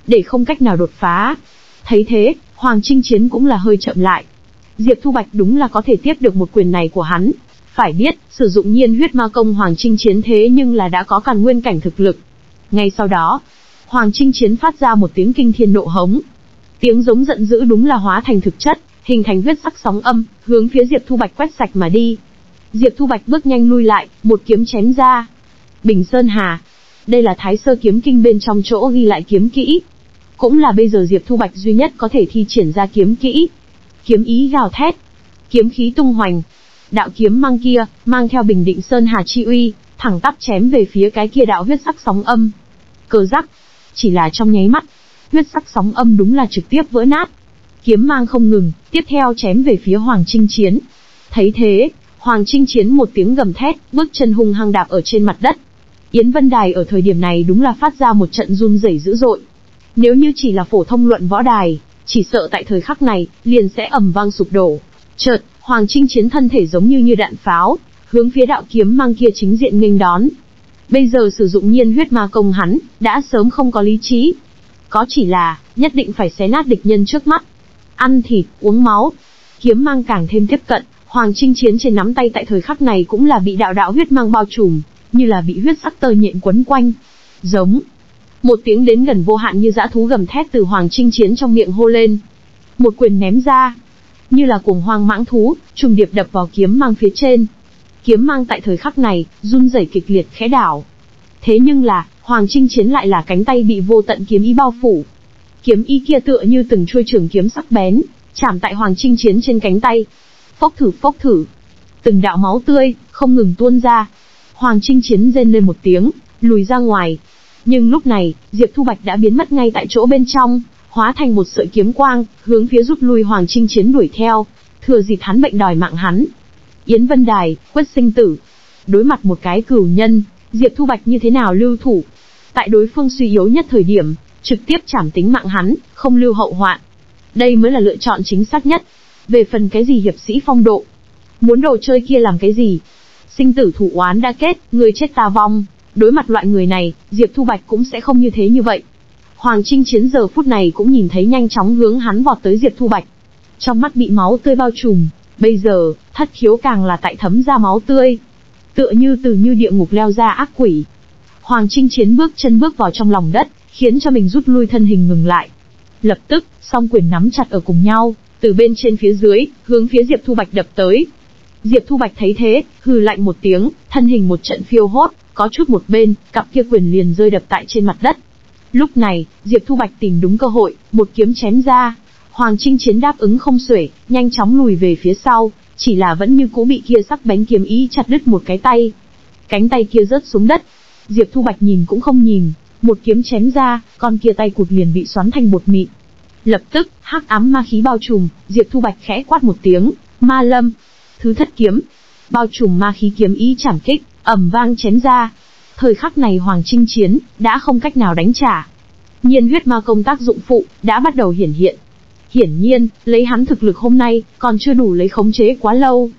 để không cách nào đột phá. Thấy thế, Hoàng Chinh Chiến cũng là hơi chậm lại. Diệp Thu Bạch đúng là có thể tiếp được một quyền này của hắn. Phải biết, sử dụng nhiên huyết ma công Hoàng Chinh Chiến thế nhưng là đã có càn nguyên cảnh thực lực. Ngay sau đó, Hoàng Chinh Chiến phát ra một tiếng kinh thiên nộ hống. Tiếng giống giận dữ đúng là hóa thành thực chất, hình thành huyết sắc sóng âm, hướng phía Diệp Thu Bạch quét sạch mà đi. Diệp Thu Bạch bước nhanh lui lại, một kiếm chém ra. Bình Sơn Hà. Đây là Thái Sơ kiếm kinh bên trong chỗ ghi lại kiếm kỹ. Cũng là bây giờ Diệp Thu Bạch duy nhất có thể thi triển ra kiếm kỹ. Kiếm ý gào thét, kiếm khí tung hoành. Đạo kiếm mang kia, mang theo Bình Định Sơn Hà chi uy, thẳng tắp chém về phía cái kia đạo huyết sắc sóng âm. Cờ rắc, chỉ là trong nháy mắt, huyết sắc sóng âm đúng là trực tiếp vỡ nát. Kiếm mang không ngừng, tiếp theo chém về phía Hoàng Chinh Chiến. Thấy thế, Hoàng Chinh Chiến một tiếng gầm thét, bước chân hung hăng đạp ở trên mặt đất. Yến Vân Đài ở thời điểm này đúng là phát ra một trận run rẩy dữ dội. Nếu như chỉ là phổ thông luận võ đài, chỉ sợ tại thời khắc này, liền sẽ ầm vang sụp đổ. Chợt, Hoàng Chinh Chiến thân thể giống như đạn pháo, hướng phía đạo kiếm mang kia chính diện nghênh đón. Bây giờ sử dụng nhiên huyết ma công hắn, đã sớm không có lý trí. Có chỉ là, nhất định phải xé nát địch nhân trước mắt. Ăn thịt, uống máu. Kiếm mang càng thêm tiếp cận, Hoàng Chinh Chiến trên nắm tay tại thời khắc này cũng là bị đạo đạo huyết mang bao trùm, như là bị huyết sắc tơ nhện quấn quanh. Giống. Một tiếng đến gần vô hạn như dã thú gầm thét từ Hoàng Chinh Chiến trong miệng hô lên. Một quyền ném ra, như là cuồng hoang mãng thú, trùng điệp đập vào kiếm mang phía trên. Kiếm mang tại thời khắc này, run rẩy kịch liệt khẽ đảo. Thế nhưng là, Hoàng Chinh Chiến lại là cánh tay bị vô tận kiếm ý bao phủ. Kiếm ý kia tựa như từng chuôi trường kiếm sắc bén, chạm tại Hoàng Chinh Chiến trên cánh tay. Phốc thử. Từng đạo máu tươi, không ngừng tuôn ra. Hoàng Chinh Chiến rên lên một tiếng, lùi ra ngoài. Nhưng lúc này, Diệp Thu Bạch đã biến mất ngay tại chỗ bên trong, hóa thành một sợi kiếm quang, hướng phía rút lui Hoàng Chinh Chiến đuổi theo, thừa dịp hắn bệnh đòi mạng hắn. Yến Vân Đài, quyết sinh tử. Đối mặt một cái cửu nhân, Diệp Thu Bạch như thế nào lưu thủ? Tại đối phương suy yếu nhất thời điểm, trực tiếp chảm tính mạng hắn, không lưu hậu hoạn. Đây mới là lựa chọn chính xác nhất. Về phần cái gì hiệp sĩ phong độ, muốn đồ chơi kia làm cái gì? Sinh tử thủ oán đã kết, người chết ta vong. Đối mặt loại người này, Diệp Thu Bạch cũng sẽ không như thế như vậy. Hoàng Chinh Chiến giờ phút này cũng nhìn thấy nhanh chóng hướng hắn vọt tới Diệp Thu Bạch. Trong mắt bị máu tươi bao trùm, bây giờ, thất khiếu càng là tại thấm ra máu tươi. Tựa như từ như địa ngục leo ra ác quỷ. Hoàng Chinh Chiến bước chân bước vào trong lòng đất, khiến cho mình rút lui thân hình ngừng lại. Lập tức, song quyền nắm chặt ở cùng nhau, từ bên trên phía dưới, hướng phía Diệp Thu Bạch đập tới. Diệp Thu Bạch thấy thế, hừ lạnh một tiếng, thân hình một trận phiêu hốt, có chút một bên, cặp kia quyền liền rơi đập tại trên mặt đất. Lúc này, Diệp Thu Bạch tìm đúng cơ hội, một kiếm chém ra. Hoàng Chinh Chiến đáp ứng không xuể, nhanh chóng lùi về phía sau, chỉ là vẫn như cũ bị kia sắc bén kiếm ý chặt đứt một cái tay. Cánh tay kia rớt xuống đất. Diệp Thu Bạch nhìn cũng không nhìn, một kiếm chém ra, con kia tay cụt liền bị xoắn thành bột mịn. Lập tức, hắc ám ma khí bao trùm, Diệp Thu Bạch khẽ quát một tiếng, ma lâm. Thứ thất kiếm, bao trùm ma khí kiếm ý chảm kích, ầm vang chém ra. Thời khắc này Hoàng Chinh Chiến đã không cách nào đánh trả. Nhiên huyết ma công tác dụng phụ đã bắt đầu hiển hiện. Hiển nhiên, lấy hắn thực lực hôm nay, còn chưa đủ lấy khống chế quá lâu.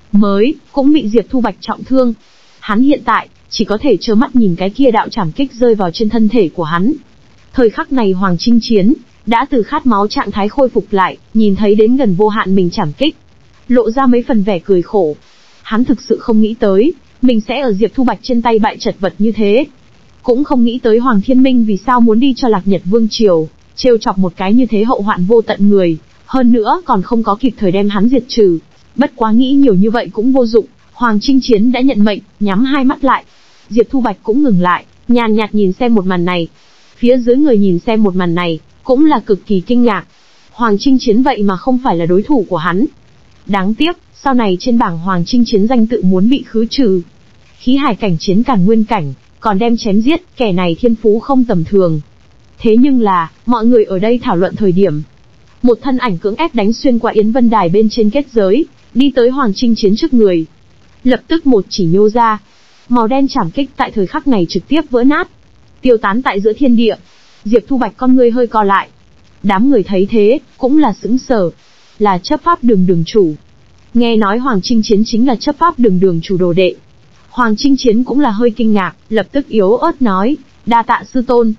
Cũng bị Diệp Thu Bạch trọng thương. Hắn hiện tại, chỉ có thể trơ mắt nhìn cái kia đạo chảm kích rơi vào trên thân thể của hắn. Thời khắc này Hoàng Chinh Chiến đã từ khát máu trạng thái khôi phục lại, nhìn thấy đến gần vô hạn mình chảm kích, lộ ra mấy phần vẻ cười khổ. Hắn thực sự không nghĩ tới, mình sẽ ở Diệp Thu Bạch trên tay bại chật vật như thế. Cũng không nghĩ tới Hoàng Thiên Minh vì sao muốn đi cho Lạc Nhật Vương Triều, trêu chọc một cái như thế hậu hoạn vô tận người, hơn nữa còn không có kịp thời đem hắn diệt trừ. Bất quá nghĩ nhiều như vậy cũng vô dụng, Hoàng Chinh Chiến đã nhận mệnh, nhắm hai mắt lại. Diệp Thu Bạch cũng ngừng lại, nhàn nhạt nhìn xem một màn này. Phía dưới người nhìn xem một màn này, cũng là cực kỳ kinh ngạc. Hoàng Chinh Chiến vậy mà không phải là đối thủ của hắn. Đáng tiếc, sau này trên bảng Hoàng Chinh Chiến danh tự muốn bị khứ trừ. Khí hải cảnh chiến càn nguyên cảnh, còn đem chém giết, kẻ này thiên phú không tầm thường. Thế nhưng là, mọi người ở đây thảo luận thời điểm, một thân ảnh cưỡng ép đánh xuyên qua Yến Vân Đài bên trên kết giới, đi tới Hoàng Chinh Chiến trước người. Lập tức một chỉ nhô ra, màu đen chảm kích tại thời khắc này trực tiếp vỡ nát, tiêu tán tại giữa thiên địa. Diệp Thu Bạch con ngươi hơi co lại. Đám người thấy thế, cũng là sững sờ. Là chấp pháp đường chủ. Nghe nói Hoàng Chinh Chiến chính là chấp pháp đường chủ đồ đệ. Hoàng Chinh Chiến cũng là hơi kinh ngạc, lập tức yếu ớt nói, đa tạ sư tôn.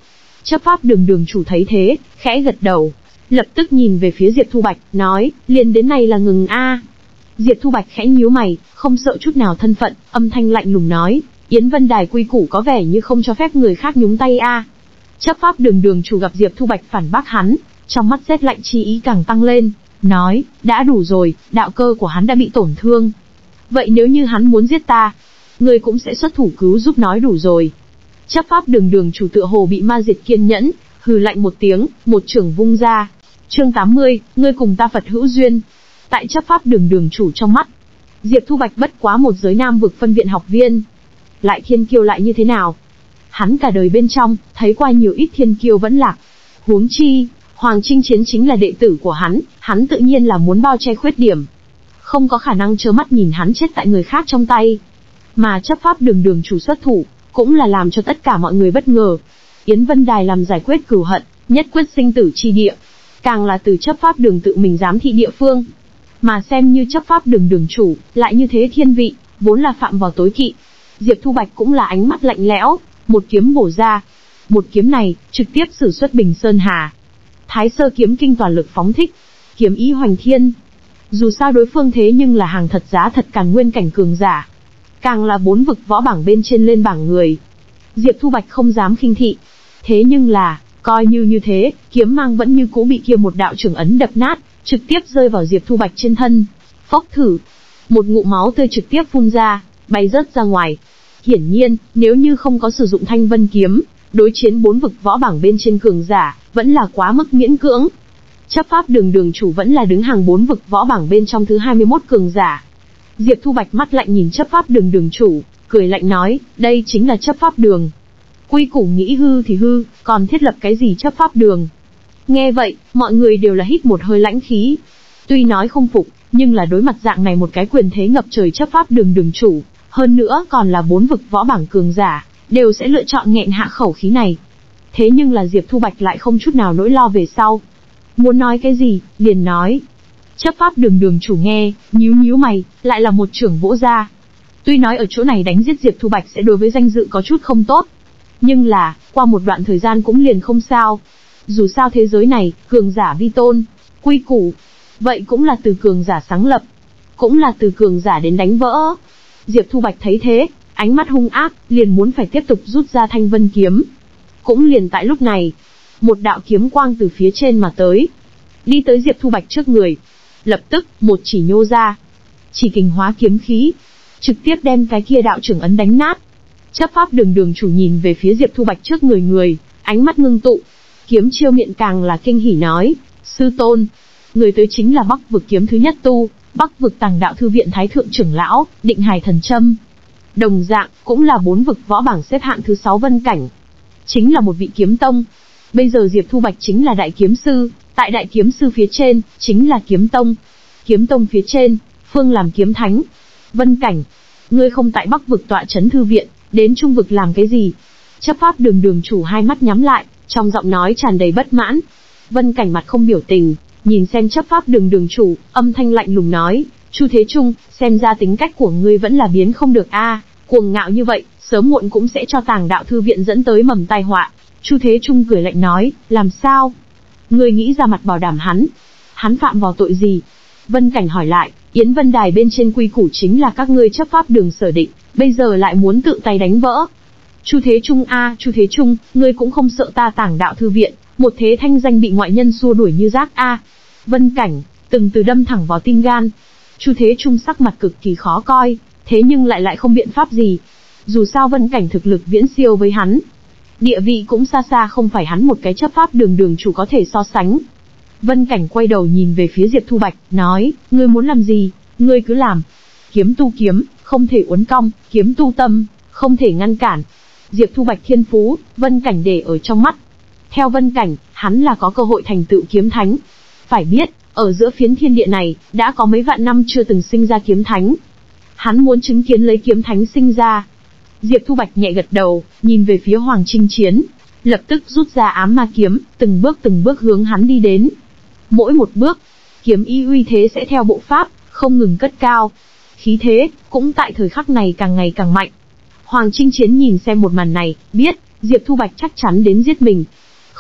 Chấp pháp đường đường chủ thấy thế, khẽ gật đầu. Lập tức nhìn về phía Diệp Thu Bạch, nói, liền đến này là ngừng a. Diệp Thu Bạch khẽ nhíu mày, không sợ chút nào thân phận, âm thanh lạnh lùng nói, Yến Vân Đài quy củ có vẻ như không cho phép người khác nhúng tay a. Chấp pháp đường đường chủ gặp Diệp Thu Bạch phản bác hắn, trong mắt rét lạnh chi ý càng tăng lên, nói, đã đủ rồi, đạo cơ của hắn đã bị tổn thương. Vậy nếu như hắn muốn giết ta, ngươi cũng sẽ xuất thủ cứu giúp nói đủ rồi. Chấp pháp đường đường chủ tựa hồ bị ma diệt kiên nhẫn, hừ lạnh một tiếng, một chưởng vung ra. Chương 80, ngươi cùng ta Phật hữu duyên. Tại chấp pháp đường đường chủ trong mắt, Diệp Thu Bạch bất quá một giới nam vực phân viện học viên. Lại thiên kiêu lại như thế nào? Hắn cả đời bên trong, thấy qua nhiều ít thiên kiêu vẫn lạc. Huống chi, Hoàng Chinh Chiến chính là đệ tử của hắn tự nhiên là muốn bao che khuyết điểm. Không có khả năng trơ mắt nhìn hắn chết tại người khác trong tay. Mà chấp pháp đường đường chủ xuất thủ, cũng là làm cho tất cả mọi người bất ngờ. Yến Vân Đài làm giải quyết cửu hận, nhất quyết sinh tử chi địa. Càng là từ chấp pháp đường tự mình giám thị địa phương. Mà xem như chấp pháp đường đường chủ, lại như thế thiên vị, vốn là phạm vào tối kỵ. Diệp Thu Bạch cũng là ánh mắt lạnh lẽo, một kiếm bổ ra. Một kiếm này, trực tiếp sử xuất Bình Sơn Hà. Thái Sơ kiếm kinh toàn lực phóng thích, kiếm ý hoành thiên. Dù sao đối phương thế nhưng là hàng thật giá thật càn nguyên cảnh cường giả. Càng là 4 vực võ bảng bên trên lên bảng người. Diệp Thu Bạch không dám khinh thị. Thế nhưng là, coi như thế, kiếm mang vẫn như cũ bị kia một đạo trưởng ấn đập nát, trực tiếp rơi vào Diệp Thu Bạch trên thân. Phốc thử. Một ngụm máu tươi trực tiếp phun ra, bay rớt ra ngoài. Hiển nhiên, nếu như không có sử dụng Thanh Vân kiếm, đối chiến 4 vực võ bảng bên trên cường giả, vẫn là quá mức miễn cưỡng. Chấp pháp đường đường chủ vẫn là đứng hàng 4 vực võ bảng bên trong thứ 21 cường giả. Diệp Thu Bạch mắt lạnh nhìn chấp pháp đường đường chủ, cười lạnh nói, đây chính là chấp pháp đường. Quy củ nghĩ hư thì hư, còn thiết lập cái gì chấp pháp đường? Nghe vậy, mọi người đều là hít một hơi lãnh khí. Tuy nói không phục, nhưng là đối mặt dạng này một cái quyền thế ngập trời chấp pháp đường đường chủ, hơn nữa còn là 4 vực võ bảng cường giả, đều sẽ lựa chọn nghẹn hạ khẩu khí này. Thế nhưng là Diệp Thu Bạch lại không chút nào nỗi lo về sau. Muốn nói cái gì, liền nói. Chấp pháp đường đường chủ nghe, nhíu mày, lại là một chưởng vỗ ra. Tuy nói ở chỗ này đánh giết Diệp Thu Bạch sẽ đối với danh dự có chút không tốt. Nhưng là, qua một đoạn thời gian cũng liền không sao. Dù sao thế giới này, cường giả vi tôn, quy củ. Vậy cũng là từ cường giả sáng lập. Cũng là từ cường giả đến đánh vỡ. Diệp Thu Bạch thấy thế, ánh mắt hung ác, liền muốn phải tiếp tục rút ra Thanh Vân kiếm. Cũng liền tại lúc này, một đạo kiếm quang từ phía trên mà tới. Đi tới Diệp Thu Bạch trước người. Lập tức, một chỉ nhô ra. Chỉ kình hóa kiếm khí. Trực tiếp đem cái kia đạo trưởng ấn đánh nát. Chấp pháp đường đường chủ nhìn về phía Diệp Thu Bạch trước người, ánh mắt ngưng tụ. Kiếm chiêu miệng càng là kinh hỉ nói, sư tôn. Người tới chính là Bắc vực kiếm thứ nhất tu, Bắc vực Tàng Đạo Thư viện Thái Thượng trưởng lão, Định Hải Thần Châm. Đồng dạng, cũng là 4 vực võ bảng xếp hạng thứ 6 vân cảnh. Chính là một vị kiếm tông. Bây giờ Diệp Thu Bạch chính là đại kiếm sư, tại đại kiếm sư phía trên, chính là kiếm tông. Kiếm tông phía trên, phương làm kiếm thánh. Vân cảnh, ngươi không tại Bắc vực tọa trấn thư viện, đến Trung vực làm cái gì? Chấp pháp đường đường chủ hai mắt nhắm lại, trong giọng nói tràn đầy bất mãn. Vân cảnh mặt không biểu tình, nhìn xem chấp pháp đường đường chủ, âm thanh lạnh lùng nói, Chu Thế Trung, xem ra tính cách của ngươi vẫn là biến không được a, cuồng ngạo như vậy, sớm muộn cũng sẽ cho Tàng Đạo Thư viện dẫn tới mầm tai họa. Chu Thế Trung cười lạnh nói, làm sao? Ngươi nghĩ ra mặt bảo đảm hắn phạm vào tội gì? Vân cảnh hỏi lại, Yến Vân Đài bên trên quy củ chính là các ngươi chấp pháp đường sở định, bây giờ lại muốn tự tay đánh vỡ. Chu Thế Trung a, Chu Thế Trung, ngươi cũng không sợ ta Tàng Đạo Thư viện, một thế thanh danh bị ngoại nhân xua đuổi như rác a. Vân cảnh, từng từ đâm thẳng vào tim gan. Chu Thế Trung sắc mặt cực kỳ khó coi, thế nhưng lại không biện pháp gì. Dù sao Vân cảnh thực lực viễn siêu với hắn. Địa vị cũng xa xa không phải hắn một cái chấp pháp đường đường chủ có thể so sánh. Vân cảnh quay đầu nhìn về phía Diệp Thu Bạch, nói, ngươi muốn làm gì, ngươi cứ làm. Kiếm tu kiếm, không thể uốn cong, kiếm tu tâm, không thể ngăn cản. Diệp Thu Bạch thiên phú, Vân cảnh để ở trong mắt. Theo Vân cảnh, hắn là có cơ hội thành tựu kiếm thánh. Phải biết, ở giữa phiến thiên địa này, đã có mấy vạn năm chưa từng sinh ra kiếm thánh. Hắn muốn chứng kiến lấy kiếm thánh sinh ra. Diệp Thu Bạch nhẹ gật đầu, nhìn về phía Hoàng Chinh Chiến. Lập tức rút ra ám ma kiếm, từng bước hướng hắn đi đến. Mỗi một bước, kiếm ý uy thế sẽ theo bộ pháp, không ngừng cất cao. Khí thế, cũng tại thời khắc này càng ngày càng mạnh. Hoàng Chinh Chiến nhìn xem một màn này, biết, Diệp Thu Bạch chắc chắn đến giết mình.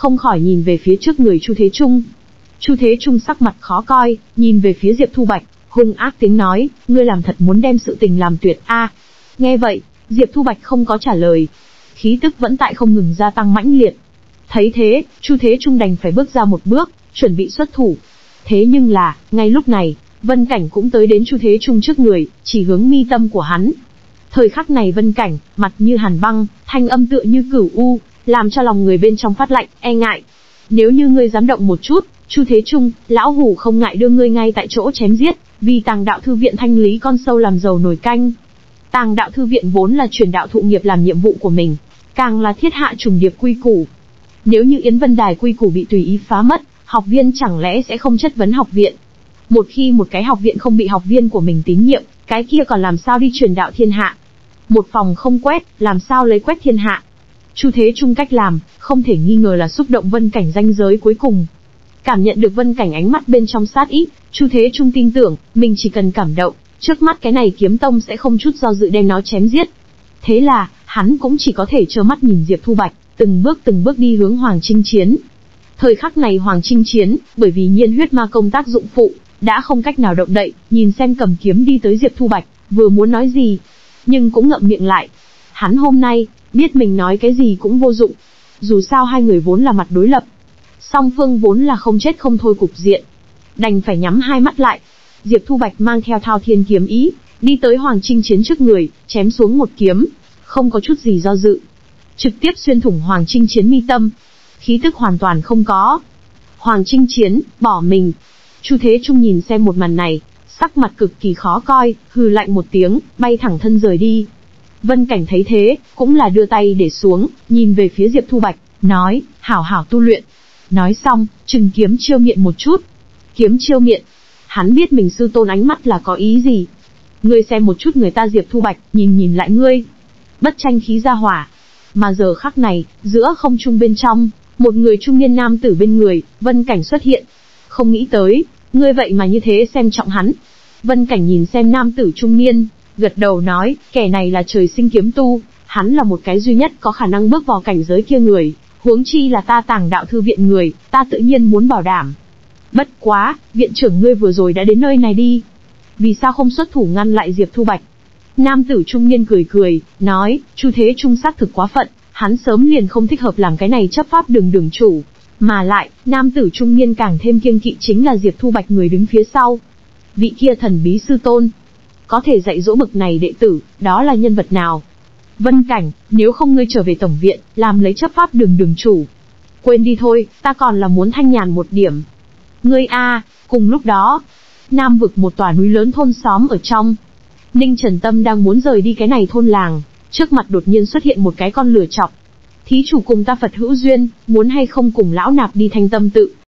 không khỏi nhìn về phía trước người Chu Thế Trung. Chu Thế Trung sắc mặt khó coi, nhìn về phía Diệp Thu Bạch, hung ác tiếng nói, ngươi làm thật muốn đem sự tình làm tuyệt a? Nghe vậy, Diệp Thu Bạch không có trả lời. Khí tức vẫn tại không ngừng gia tăng mãnh liệt. Thấy thế, Chu Thế Trung đành phải bước ra một bước, chuẩn bị xuất thủ. Thế nhưng là, ngay lúc này, Vân Cảnh cũng tới đến Chu Thế Trung trước người, chỉ hướng mi tâm của hắn. Thời khắc này Vân Cảnh, mặt như hàn băng, thanh âm tựa như cửu u, làm cho lòng người bên trong phát lạnh, e ngại. Nếu như ngươi dám động một chút, Chu Thế Trung, lão hủ không ngại đưa ngươi ngay tại chỗ chém giết, vì Tàng Đạo Thư Viện thanh lý con sâu làm dầu nồi canh. Tàng Đạo Thư Viện vốn là truyền đạo thụ nghiệp làm nhiệm vụ của mình, càng là thiết hạ trùng điệp quy củ. Nếu như Yến Vân Đài quy củ bị tùy ý phá mất, học viên chẳng lẽ sẽ không chất vấn học viện? Một khi một cái học viện không bị học viên của mình tín nhiệm, cái kia còn làm sao đi truyền đạo thiên hạ? Một phòng không quét, làm sao lấy quét thiên hạ? Chu Thế Trung cách làm, không thể nghi ngờ là xúc động Vân Cảnh ranh giới cuối cùng. Cảm nhận được Vân Cảnh ánh mắt bên trong sát ý, Chu Thế Trung tin tưởng, mình chỉ cần cảm động, trước mắt cái này kiếm tông sẽ không chút do dự đem nó chém giết. Thế là, hắn cũng chỉ có thể trơ mắt nhìn Diệp Thu Bạch, từng bước đi hướng Hoàng Chinh Chiến. Thời khắc này Hoàng Chinh Chiến, bởi vì nhiên huyết ma công tác dụng phụ, đã không cách nào động đậy, nhìn xem cầm kiếm đi tới Diệp Thu Bạch, vừa muốn nói gì, nhưng cũng ngậm miệng lại. Hắn hôm nay, biết mình nói cái gì cũng vô dụng. Dù sao hai người vốn là mặt đối lập. Song phương vốn là không chết không thôi cục diện. Đành phải nhắm hai mắt lại. Diệp Thu Bạch mang theo Thao Thiên kiếm ý, đi tới Hoàng Chinh Chiến trước người, chém xuống một kiếm. Không có chút gì do dự. Trực tiếp xuyên thủng Hoàng Chinh Chiến mi tâm. Khí tức hoàn toàn không có. Hoàng Chinh Chiến, bỏ mình. Chu Thế Trung nhìn xem một màn này, sắc mặt cực kỳ khó coi, hừ lạnh một tiếng, bay thẳng thân rời đi. Vân Cảnh thấy thế, cũng là đưa tay để xuống, nhìn về phía Diệp Thu Bạch, nói, hảo hảo tu luyện. Nói xong, chừng kiếm chiêu miệng một chút. Kiếm chiêu miệng. Hắn biết mình sư tôn ánh mắt là có ý gì. Ngươi xem một chút người ta Diệp Thu Bạch, nhìn lại ngươi. Bất tranh khí ra hỏa. Mà giờ khắc này, giữa không trung bên trong, một người trung niên nam tử bên người, Vân Cảnh xuất hiện. Không nghĩ tới, ngươi vậy mà như thế xem trọng hắn. Vân Cảnh nhìn xem nam tử trung niên, gật đầu nói, kẻ này là trời sinh kiếm tu, hắn là một cái duy nhất có khả năng bước vào cảnh giới kia người, huống chi là ta Tàng Đạo Thư Viện người, ta tự nhiên muốn bảo đảm. Bất quá, viện trưởng ngươi vừa rồi đã đến nơi này đi. Vì sao không xuất thủ ngăn lại Diệp Thu Bạch? Nam tử trung niên cười, nói, Chu Thế Trung xác thực quá phận, hắn sớm liền không thích hợp làm cái này chấp pháp đường chủ. Mà lại, nam tử trung niên càng thêm kiêng kỵ chính là Diệp Thu Bạch người đứng phía sau. Vị kia thần bí sư tôn. Có thể dạy dỗ bực này đệ tử, đó là nhân vật nào? Vân Cảnh, nếu không ngươi trở về tổng viện, làm lấy chấp pháp đường chủ. Quên đi thôi, ta còn là muốn thanh nhàn một điểm. Ngươi a, cùng lúc đó, Nam vực một tòa núi lớn thôn xóm ở trong. Ninh Trần Tâm đang muốn rời đi cái này thôn làng, trước mặt đột nhiên xuất hiện một cái con lửa chọc. Thí chủ cùng ta Phật hữu duyên, muốn hay không cùng lão nạp đi Thanh Tâm tự.